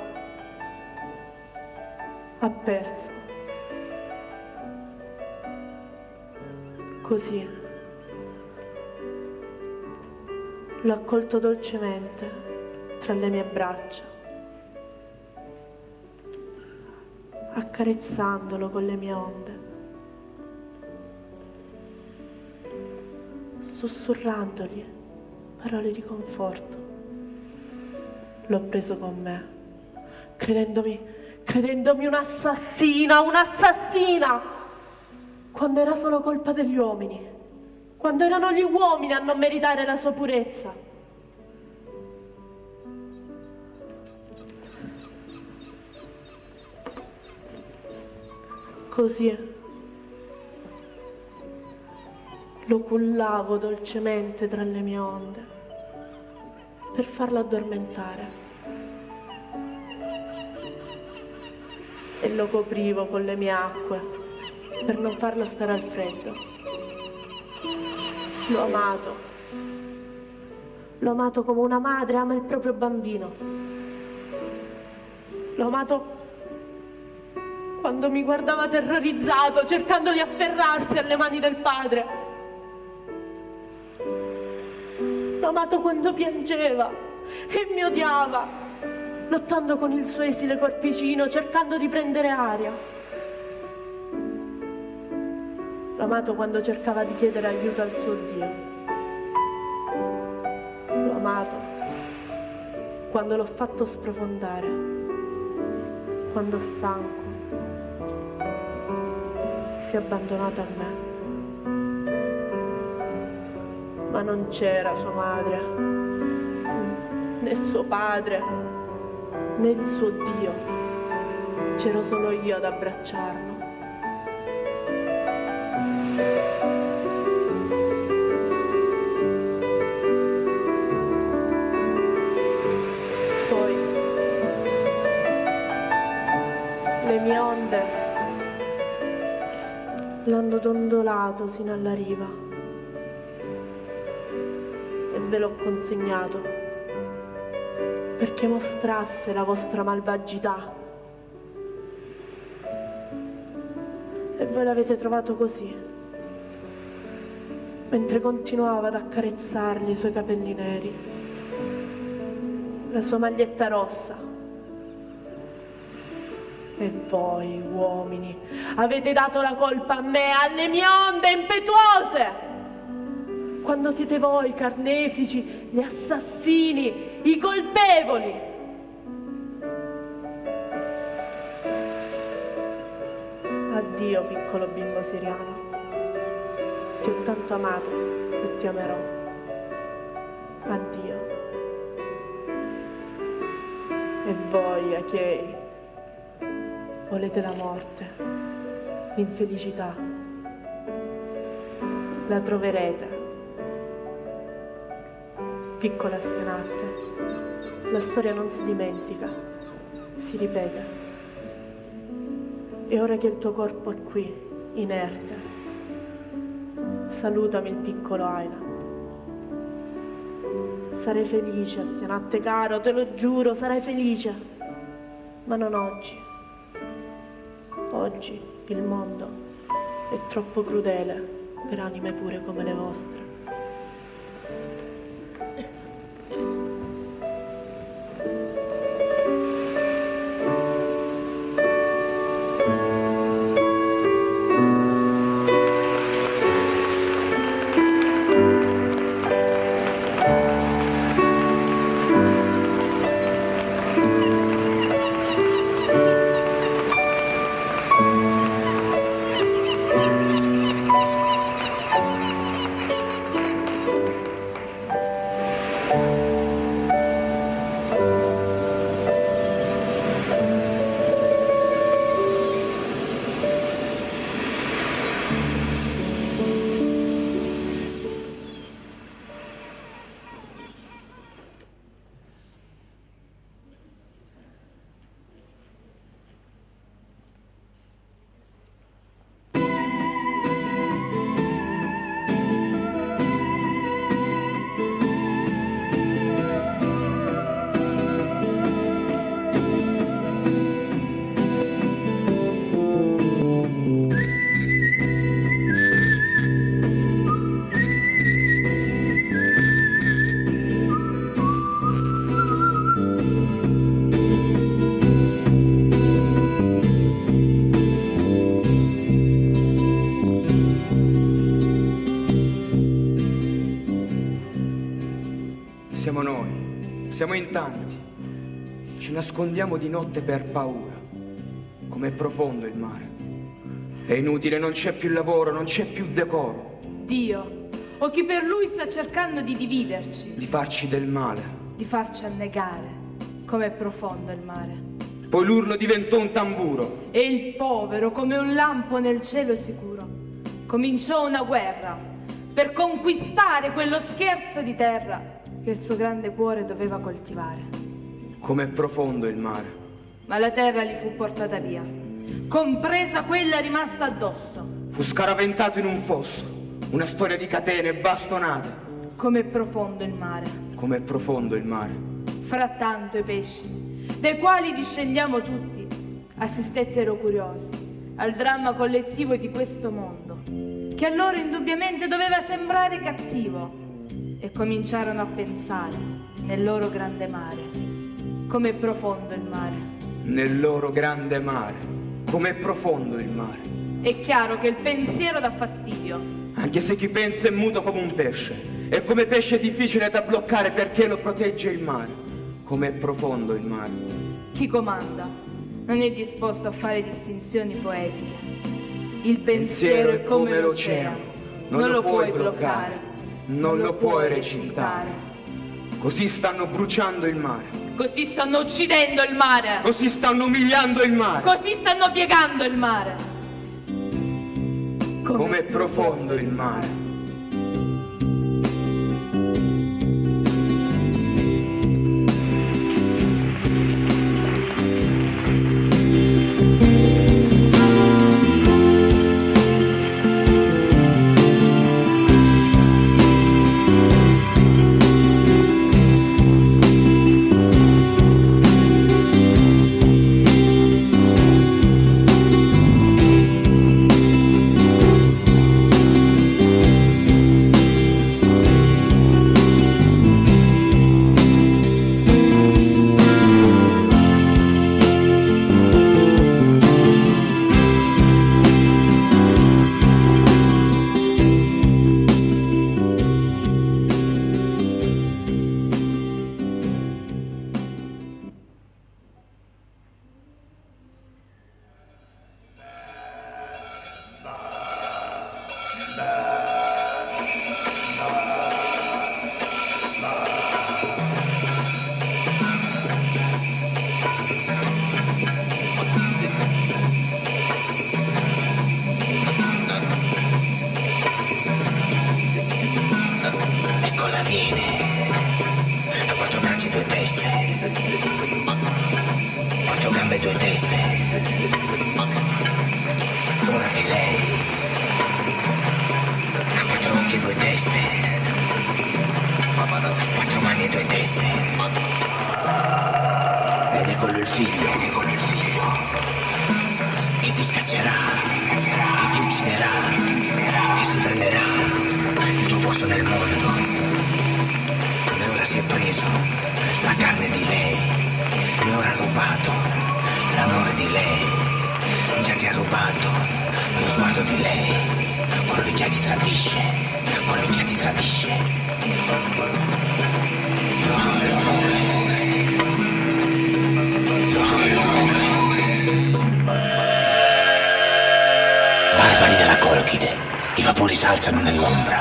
ha perso. Così l'ho accolto dolcemente tra le mie braccia, accarezzandolo con le mie onde, sussurrandogli parole di conforto. L'ho preso con me, credendomi un'assassina, quando era solo colpa degli uomini, quando erano gli uomini a non meritare la sua purezza. Così lo cullavo dolcemente tra le mie onde per farlo addormentare e lo coprivo con le mie acque per non farlo stare al freddo. L'ho amato come una madre ama il proprio bambino. L'ho amato quando mi guardava terrorizzato, cercando di afferrarsi alle mani del padre. L'ho amato quando piangeva e mi odiava, lottando con il suo esile corpicino, cercando di prendere aria. L'ho amato quando cercava di chiedere aiuto al suo Dio. L'ho amato quando l'ho fatto sprofondare, quando stanco si è abbandonato a me. Ma non c'era sua madre, né suo padre, né il suo Dio. C'ero solo io ad abbracciarlo. Poi le mie onde l'hanno dondolato sino alla riva e ve l'ho consegnato perché mostrasse la vostra malvagità. E voi l'avete trovato così, mentre continuava ad accarezzargli i suoi capelli neri, la sua maglietta rossa. E voi, uomini, avete dato la colpa a me, alle mie onde impetuose, quando siete voi carnefici, gli assassini, i colpevoli. Addio, piccolo bimbo siriano, ti ho tanto amato e ti amerò. Addio. E voi, Achei, volete la morte, l'infelicità. La troverete. Piccola Astenate, la storia non si dimentica, si ripete. E ora che il tuo corpo è qui, inerte, salutami il piccolo Aina. Sarei felice, Astenate caro, te lo giuro, sarai felice. Ma non oggi. Oggi il mondo è troppo crudele per anime pure come le vostre. Siamo noi, siamo in tanti, ci nascondiamo di notte per paura. Com'è profondo il mare. È inutile, non c'è più lavoro, non c'è più decoro. Dio, o chi per lui sta cercando di dividerci, Di farci del male. di farci annegare. Com'è profondo il mare. Poi l'urlo diventò un tamburo. E il povero, come un lampo nel cielo sicuro, cominciò una guerra per conquistare quello scherzo di terra che il suo grande cuore doveva coltivare. Com'è profondo il mare. Ma la terra gli fu portata via, compresa quella rimasta addosso. Fu scaraventato in un fosso, una storia di catene e bastonate. Com'è profondo il mare. Com'è profondo il mare. Frattanto i pesci, dai quali discendiamo tutti, assistettero curiosi al dramma collettivo di questo mondo, che a loro indubbiamente doveva sembrare cattivo, e cominciarono a pensare nel loro grande mare. Com'è profondo il mare. Nel loro grande mare. Com'è profondo il mare. È chiaro che il pensiero dà fastidio. Anche se chi pensa è muto come un pesce. E come pesce è difficile da bloccare perché lo protegge il mare. Com'è profondo il mare. Chi comanda non è disposto a fare distinzioni poetiche. Il pensiero è come l'oceano, non lo puoi bloccare, non lo puoi recintare. Così stanno bruciando il mare. Così stanno uccidendo il mare. Così stanno umiliando il mare. Così stanno piegando il mare. Com'è profondo il mare. I vapori s'alzano nell'ombra.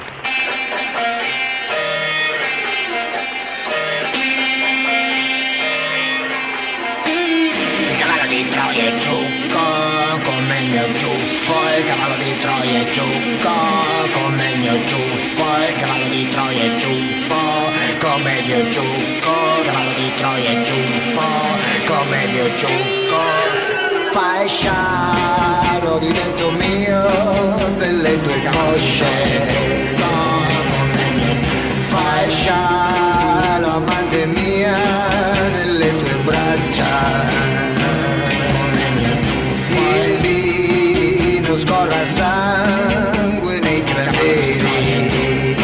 Il cavallo di Troia è giucco, come il mio ciuffo. Il cavallo di Troia è giucco, come il mio ciuffo. Il cavallo di Troia è giuffo, come il mio ciucco. Il cavallo di Troia è giuffo, come il mio ciucco. Fai scialo, divento mio delle tue cosce. Fai scialo, amante mia, delle tue braccia. Il vino scorra sangue nei crateri.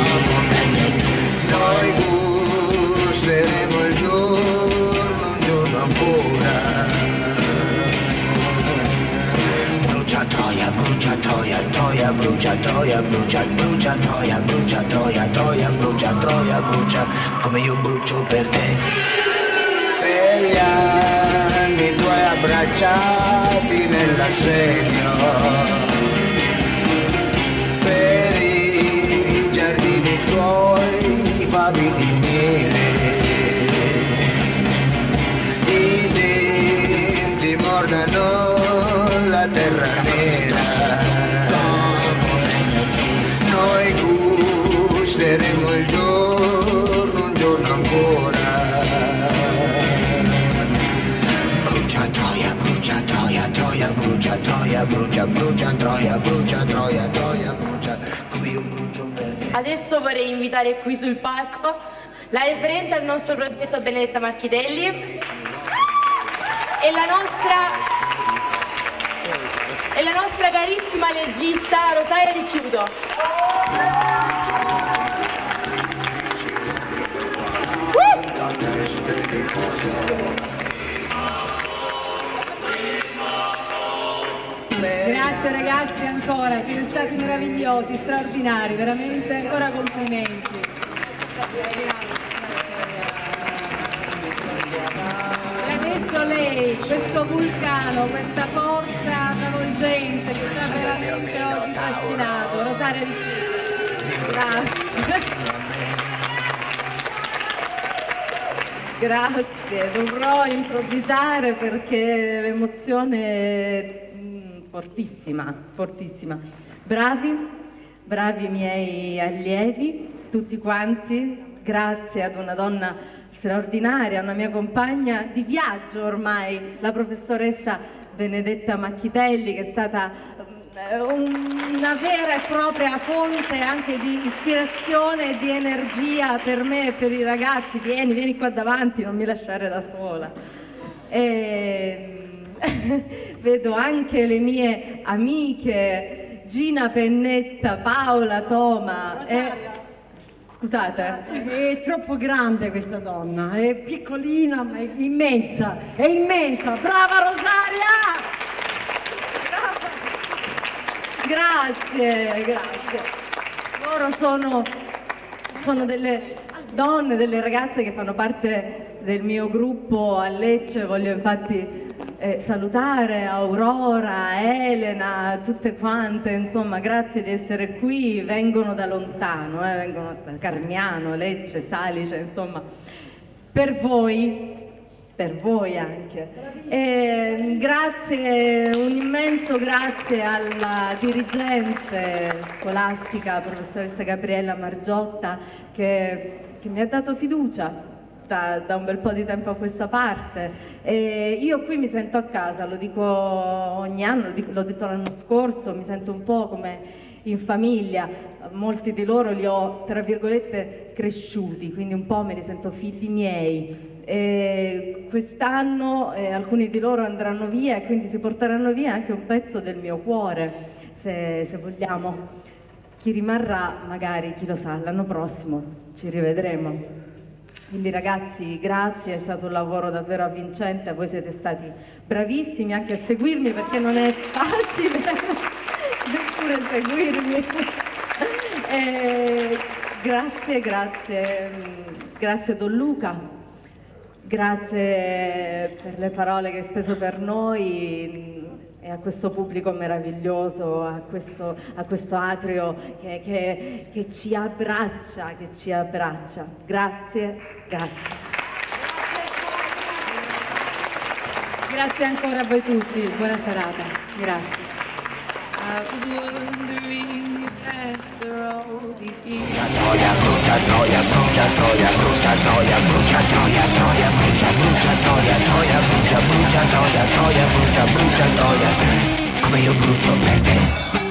Noi gusteremo il giorno, un giorno ancora. Troia, brucia Troia, Troia, brucia Troia, brucia, brucia Troia, brucia Troia, Troia, brucia Troia, brucia, come io brucio per te. Per gli anni tuoi abbracciati nell'assedio, per i giardini tuoi favi di miele, i denti mordano la terra nera, noi gusteremo il giorno, un giorno ancora. Brucia Troia, brucia Troia, Troia, brucia Troia, brucia, brucia Troia, brucia Troia, Troia, brucia, come io brucio per te. Adesso vorrei invitare qui sul palco la referente al nostro progetto Benedetta Marchidelli e la nostra carissima legista Rosaria Richiudo. Grazie ragazzi ancora, siete stati meravigliosi, straordinari, veramente ancora complimenti. questo lei, questo vulcano, questa forza travolgente che ci ha veramente oggi fascinato. Rosaria Di Pietro, grazie. Grazie, dovrò improvvisare perché l'emozione è fortissima, fortissima. Bravi i miei allievi, tutti quanti, grazie ad una donna straordinaria, una mia compagna di viaggio ormai, la professoressa Benedetta Macchitelli, che è stata una vera e propria fonte anche di ispirazione e di energia per me e per i ragazzi. Vieni qua davanti, non mi lasciare da sola. Vedo anche le mie amiche Gina Pennetta, Paola Toma. Scusate. È troppo grande questa donna, è piccolina ma è immensa, è immensa. Brava Rosaria! Grazie. Loro sono delle donne, delle ragazze che fanno parte del mio gruppo a Lecce. Voglio infatti salutare Aurora, Elena, tutte quante, insomma, grazie di essere qui. Vengono da lontano, vengono da Carmiano, Lecce, Salice, insomma, per voi anche. Grazie, un immenso grazie alla dirigente scolastica, professoressa Gabriella Margiotta, che mi ha dato fiducia da un bel po' di tempo a questa parte. Io qui mi sento a casa, lo dico ogni anno, l'ho detto l'anno scorso, mi sento un po' come in famiglia. Molti di loro li ho, tra virgolette, cresciuti, quindi un po' me li sento figli miei. Quest'anno alcuni di loro andranno via e quindi si porteranno via anche un pezzo del mio cuore, se vogliamo. Chi rimarrà, magari, chi lo sa, l'anno prossimo ci rivedremo. Quindi ragazzi, grazie, è stato un lavoro davvero avvincente, voi siete stati bravissimi anche a seguirmi, perché non è facile neppure seguirmi. Grazie Don Luca, grazie per le parole che hai speso per noi e a questo pubblico meraviglioso, a questo atrio che ci abbraccia, Grazie. Grazie ancora a voi tutti, buona serata. Grazie. Come io brucio per te.